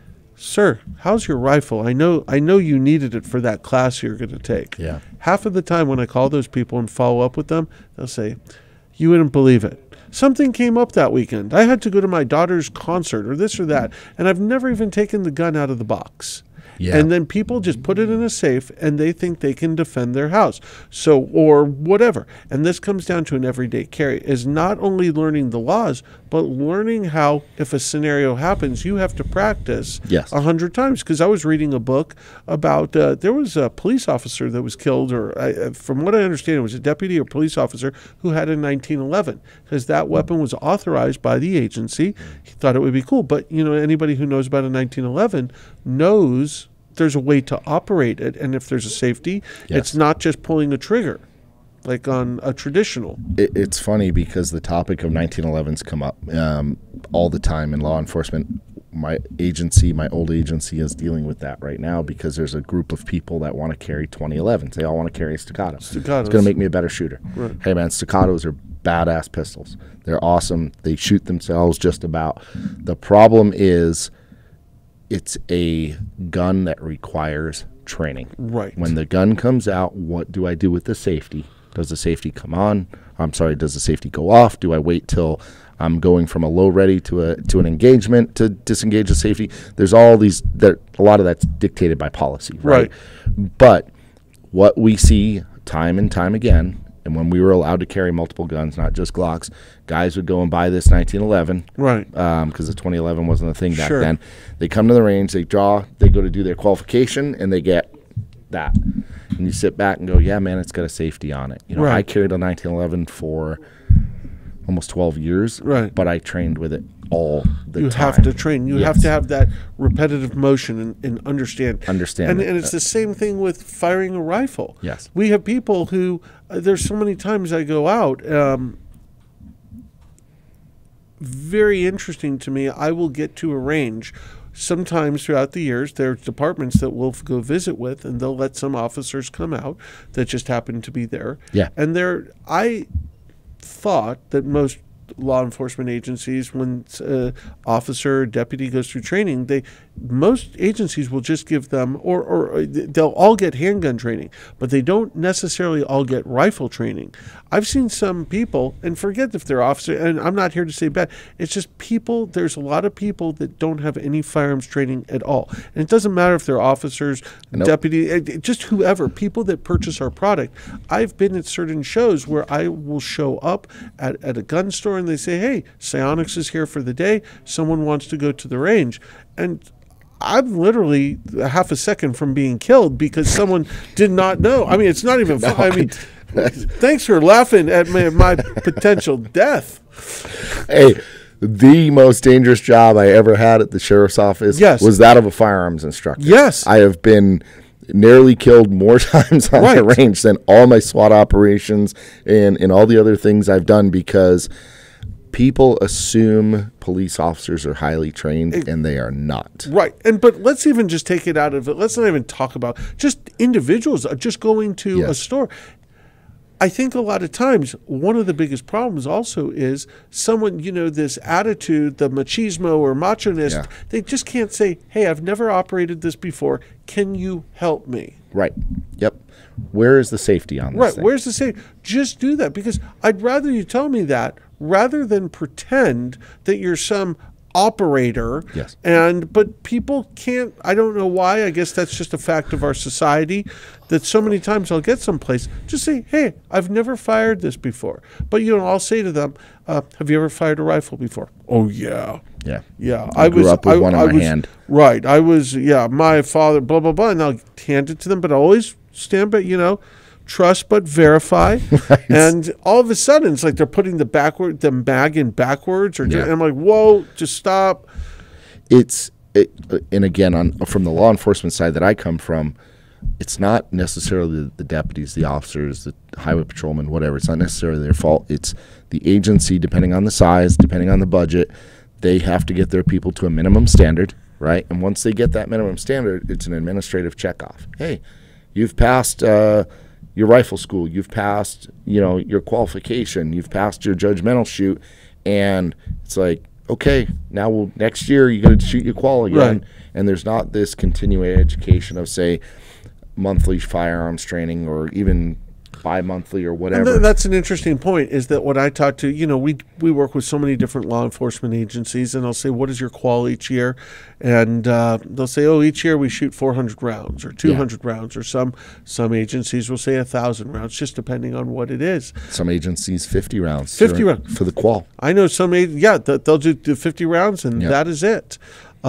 Sir, how's your rifle? I know you needed it for that class you're going to take. Yeah. Half of the time when I call those people and follow up with them, they'll say, you wouldn't believe it. Something came up that weekend. I had to go to my daughter's concert or this or that, and I've never even taken the gun out of the box. Yeah. And then people just put it in a safe and they think they can defend their house. So, or whatever. And this comes down to an everyday carry, is not only learning the laws, but learning how, if a scenario happens, you have to practice 100 times. Because I was reading a book about, there was a police officer that was killed, or from what I understand, it was a deputy or police officer who had a 1911. Because that weapon was authorized by the agency. He thought it would be cool. But, anybody who knows about a 1911 knows there's a way to operate it, and if there's a safety, it's not just pulling a trigger like on a traditional. It's funny because the topic of 1911s come up all the time in law enforcement. My old agency is dealing with that right now because there's a group of people that want to carry 2011s. They all want to carry staccatos. It's going to make me a better shooter. Right. Hey, man, staccatos are badass pistols. They're awesome. They shoot themselves just about. The problem is it's a gun that requires training. Right. When the gun comes out, what do I do with the safety? Does the safety come on? Does the safety go off? Do I wait till I'm going from a low ready to an engagement to disengage the safety? There's all these, a lot of that's dictated by policy, right? But what we see time and time again, and when we were allowed to carry multiple guns, not just Glocks, guys would go and buy this 1911. Right. Because the 2011 wasn't a thing back then. They come to the range, they draw, they go to do their qualification, and they get that. And you sit back and go, yeah, man, it's got a safety on it. I carried a 1911 for almost 12 years, but I trained with it all the time. You have to train. You have to have that repetitive motion and understand. And it's the same thing with firing a rifle. Yes. We have people who, there's so many times I go out, very interesting to me, I will get to a range. Sometimes throughout the years, there's departments that we'll go visit with, and they'll let some officers come out that just happen to be there. Yeah. And I thought that most law enforcement agencies, when officer or deputy goes through training, most agencies will just give them, or they'll all get handgun training, but they don't necessarily all get rifle training. I've seen some people, and forget if they're officer, and I'm not here to say bad, it's just people, there's a lot of people that don't have any firearms training at all. And it doesn't matter if they're officers, deputy, just whoever, people that purchase our product. I've been at certain shows where I will show up at a gun store and they say, hey, Sionics is here for the day. Someone wants to go to the range. And I'm literally a half a second from being killed because someone did not know. I mean, it's not even fun. I mean, thanks for laughing at my potential death. Hey, the most dangerous job I ever had at the sheriff's office was that of a firearms instructor. Yes. I have been nearly killed more times on the range than all my SWAT operations and all the other things I've done, because people assume police officers are highly trained, and they are not. Right. But let's even just take it out of it. Let's not even talk about just individuals just going to a store. I think a lot of times one of the biggest problems also is someone, this attitude, the machismo or macho-ness, they just can't say, hey, I've never operated this before. Can you help me? Right. Yep. Where is the safety on this Right. thing? Where's the safety? Just do that, because I'd rather you tell me that rather than pretend that you're some operator. Yes. But people can't, I don't know why, I guess that's just a fact of our society, that so many times I'll get someplace, just say, hey, I've never fired this before. But I'll say to them, have you ever fired a rifle before? Oh yeah. Yeah. Yeah. I grew up with one in my hand. Right. I was, my father, blah, blah, blah, and I'll hand it to them, but I always stand by, trust but verify. Right. And all of a sudden it's like they're putting the mag in backwards, and I'm like, whoa, just stop. And again, from the law enforcement side that I come from, it's not necessarily the deputies, the officers, the highway patrolmen, whatever. It's not necessarily their fault. It's the agency, depending on the size, depending on the budget. They have to get their people to a minimum standard, right? And once they get that minimum standard, it's an administrative checkoff. Hey, you've passed your rifle school, you've passed, your qualification, you've passed your judgmental shoot, and it's like, okay, now next year you got to shoot your qual again. Right. And there's not this continuing education of, say, monthly firearms training or even bi-monthly or whatever. And that's an interesting point, is that when I talk to, we work with so many different law enforcement agencies, and I'll say, what is your qual each year? And they'll say, oh, each year we shoot 400 rounds or 200 rounds, or some agencies will say 1,000 rounds, just depending on what it is. Some agencies 50 rounds. 50 rounds. For the qual. I know some, they'll do 50 rounds, and that is it.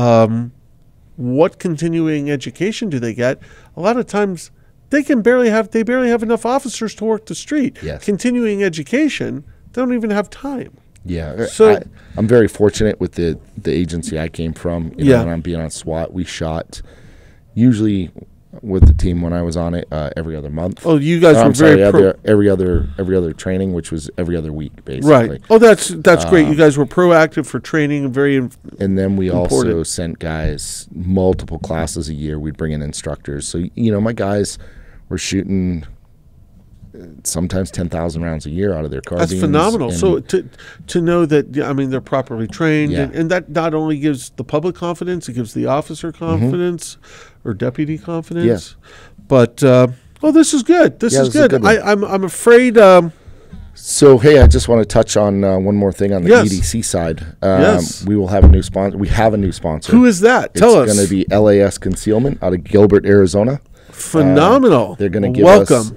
What continuing education do they get? A lot of times they barely have enough officers to work the street. Yes. Continuing education, they don't even have time. Yeah. So I'm very fortunate with the agency I came from. When I'm being on SWAT, we shot usually with the team when I was on it every other month. Oh, you guys were every other training, which was every other week, basically. Right. Oh, that's great. You guys were proactive for training, and very and then we important. Also sent guys multiple classes a year. We'd bring in instructors. So my guys were shooting sometimes 10,000 rounds a year out of their carbines. That's phenomenal. So to know that, they're properly trained, and that not only gives the public confidence, it gives the officer confidence or deputy confidence. Yes. But this is good. This is good. I'm afraid. So hey, I just want to touch on one more thing on the EDC side. We will have a new sponsor. We have a new sponsor. Who is that? Tell us. It's going to be LAS Concealment out of Gilbert, Arizona. Phenomenal. They're going to give us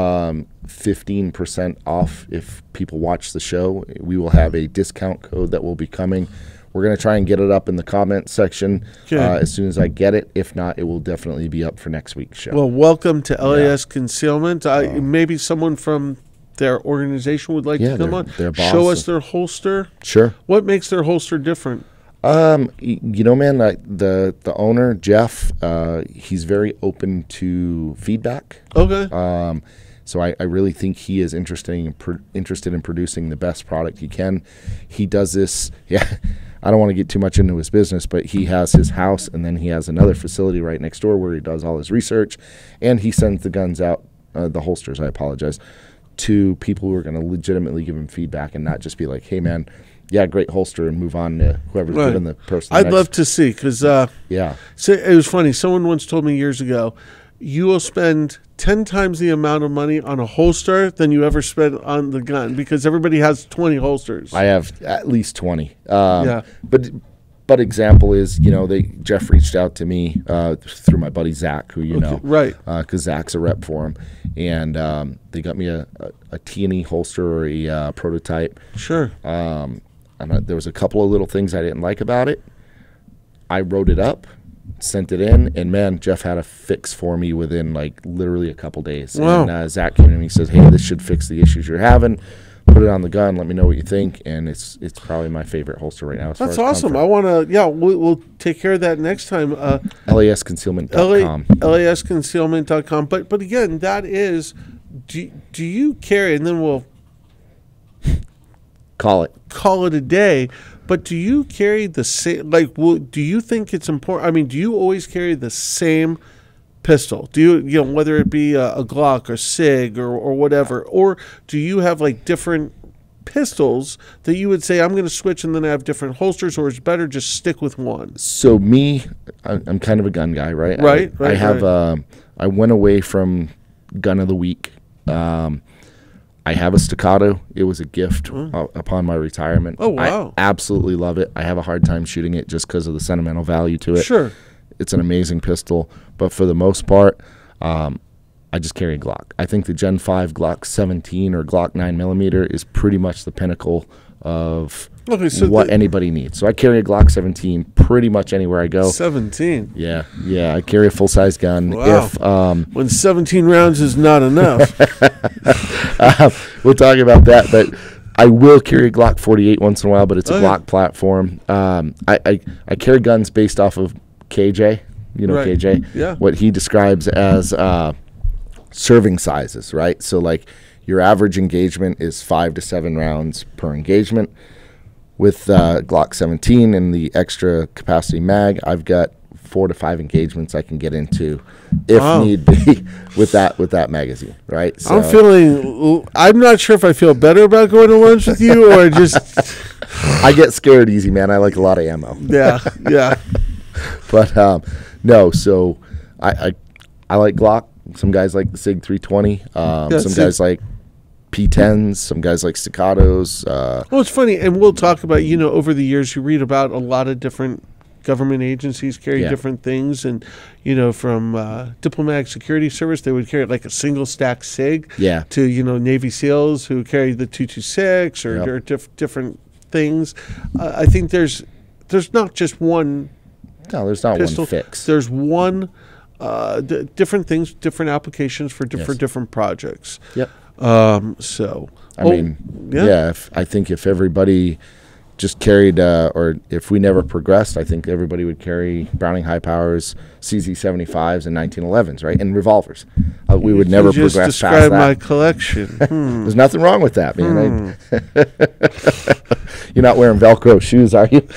15% off if people watch the show. We will have a discount code that will be coming. We're going to try and get it up in the comment section as soon as I get it. If not, it will definitely be up for next week's show. Well, welcome to LAS Concealment. Maybe someone from their organization would like to come on, show us their holster. Sure. What makes their holster different? Man, the owner, Jeff, he's very open to feedback. Okay. So I really think he is interested in producing the best product he can. He does this. Yeah, I don't want to get too much into his business, but he has his house, and then he has another facility right next door where he does all his research, and he sends the guns out, the holsters, I apologize, to people who are going to legitimately give him feedback and not just be like, hey, man, yeah, great holster, and move on to whoever's giving the person. I'd love to see, because so it was funny. Someone once told me years ago, you will spend 10 times the amount of money on a holster than you ever spent on the gun, because everybody has 20 holsters. I have at least 20. But example is, Jeff reached out to me through my buddy Zach, who know, right? Because Zach's a rep for him, and they got me a T&E holster or a prototype. Sure. And there was a couple of little things I didn't like about it. I wrote it up, sent it in, and man, Jeff had a fix for me within literally a couple days. Wow. And Zach came to me and says, hey, this should fix the issues you're having. put it on the gun. Let me know what you think, and it's probably my favorite holster right now. That's awesome. Comfort. I want to. Yeah, we'll take care of that next time. LASconcealment.com. LASconcealment.com. But again, that is. Do you carry? And then we'll call it a day. But do you carry the same? Like, do you think it's important? I mean, do you always carry the same pistol? Do you whether it be a Glock or Sig or whatever, or do you have like different pistols that you would say I'm going to switch and then I have different holsters, or it's better just stick with one? So I'm kind of a gun guy, right? Right. I have. I went away from gun of the week. I have a staccato. It was a gift upon my retirement. Oh, wow. I absolutely love it. I have a hard time shooting it just because of the sentimental value to it. Sure. It's an amazing pistol. But for the most part, I just carry a Glock. I think the Gen 5 Glock 17 or Glock 9mm is pretty much the pinnacle of what anybody needs. So I carry a Glock 17 pretty much anywhere I go. 17? Yeah. I carry a full-size gun. Wow. When 17 rounds is not enough. We'll talk about that, but I will carry a Glock 48 once in a while, but it's a Glock platform. I carry guns based off of KJ. You know, right. KJ? Yeah. What he describes as serving sizes, right? So, like, your average engagement is 5 to 7 rounds per engagement. With Glock 17 and the extra capacity mag, I've got 4 to 5 engagements I can get into if need be with that magazine, right? So I'm not sure if I feel better about going to lunch with you or just... I get scared easy, man. I like a lot of ammo. Yeah. But, no, so I like Glock. Some guys like the SIG 320. Some guys like P10s, some guys like staccatos. Well, it's funny, and we'll talk about, over the years, you read about a lot of different government agencies carry different things, and, from Diplomatic Security Service, they would carry like a single stack SIG to, Navy SEALs who carry the 226 or different things. I think there's not just one. No, there's not pistol. One fix. There's one, different things, different applications for different projects. Yep. So I mean, I think if everybody just carried, or if we never progressed, I think everybody would carry Browning High Powers, CZ75s, and 1911s, right, and revolvers. We would never progress past that. Describe my collection. There's nothing wrong with that, man. You're not wearing Velcro shoes, are you?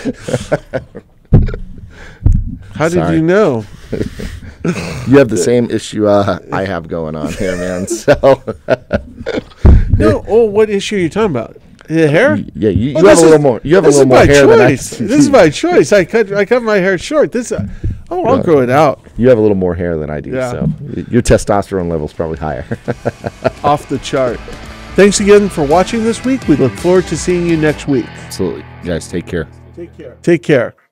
How did you know? You have the same issue I have going on here, man. So, no. Oh, what issue are you talking about? The hair? Yeah, you have a little more. You have a little more hair than I. This is my choice. I cut my hair short. I'll grow it out. You have a little more hair than I do, so your testosterone level's probably higher. Off the chart. Thanks again for watching this week. We look forward to seeing you next week. Absolutely, guys. Take care. Take care.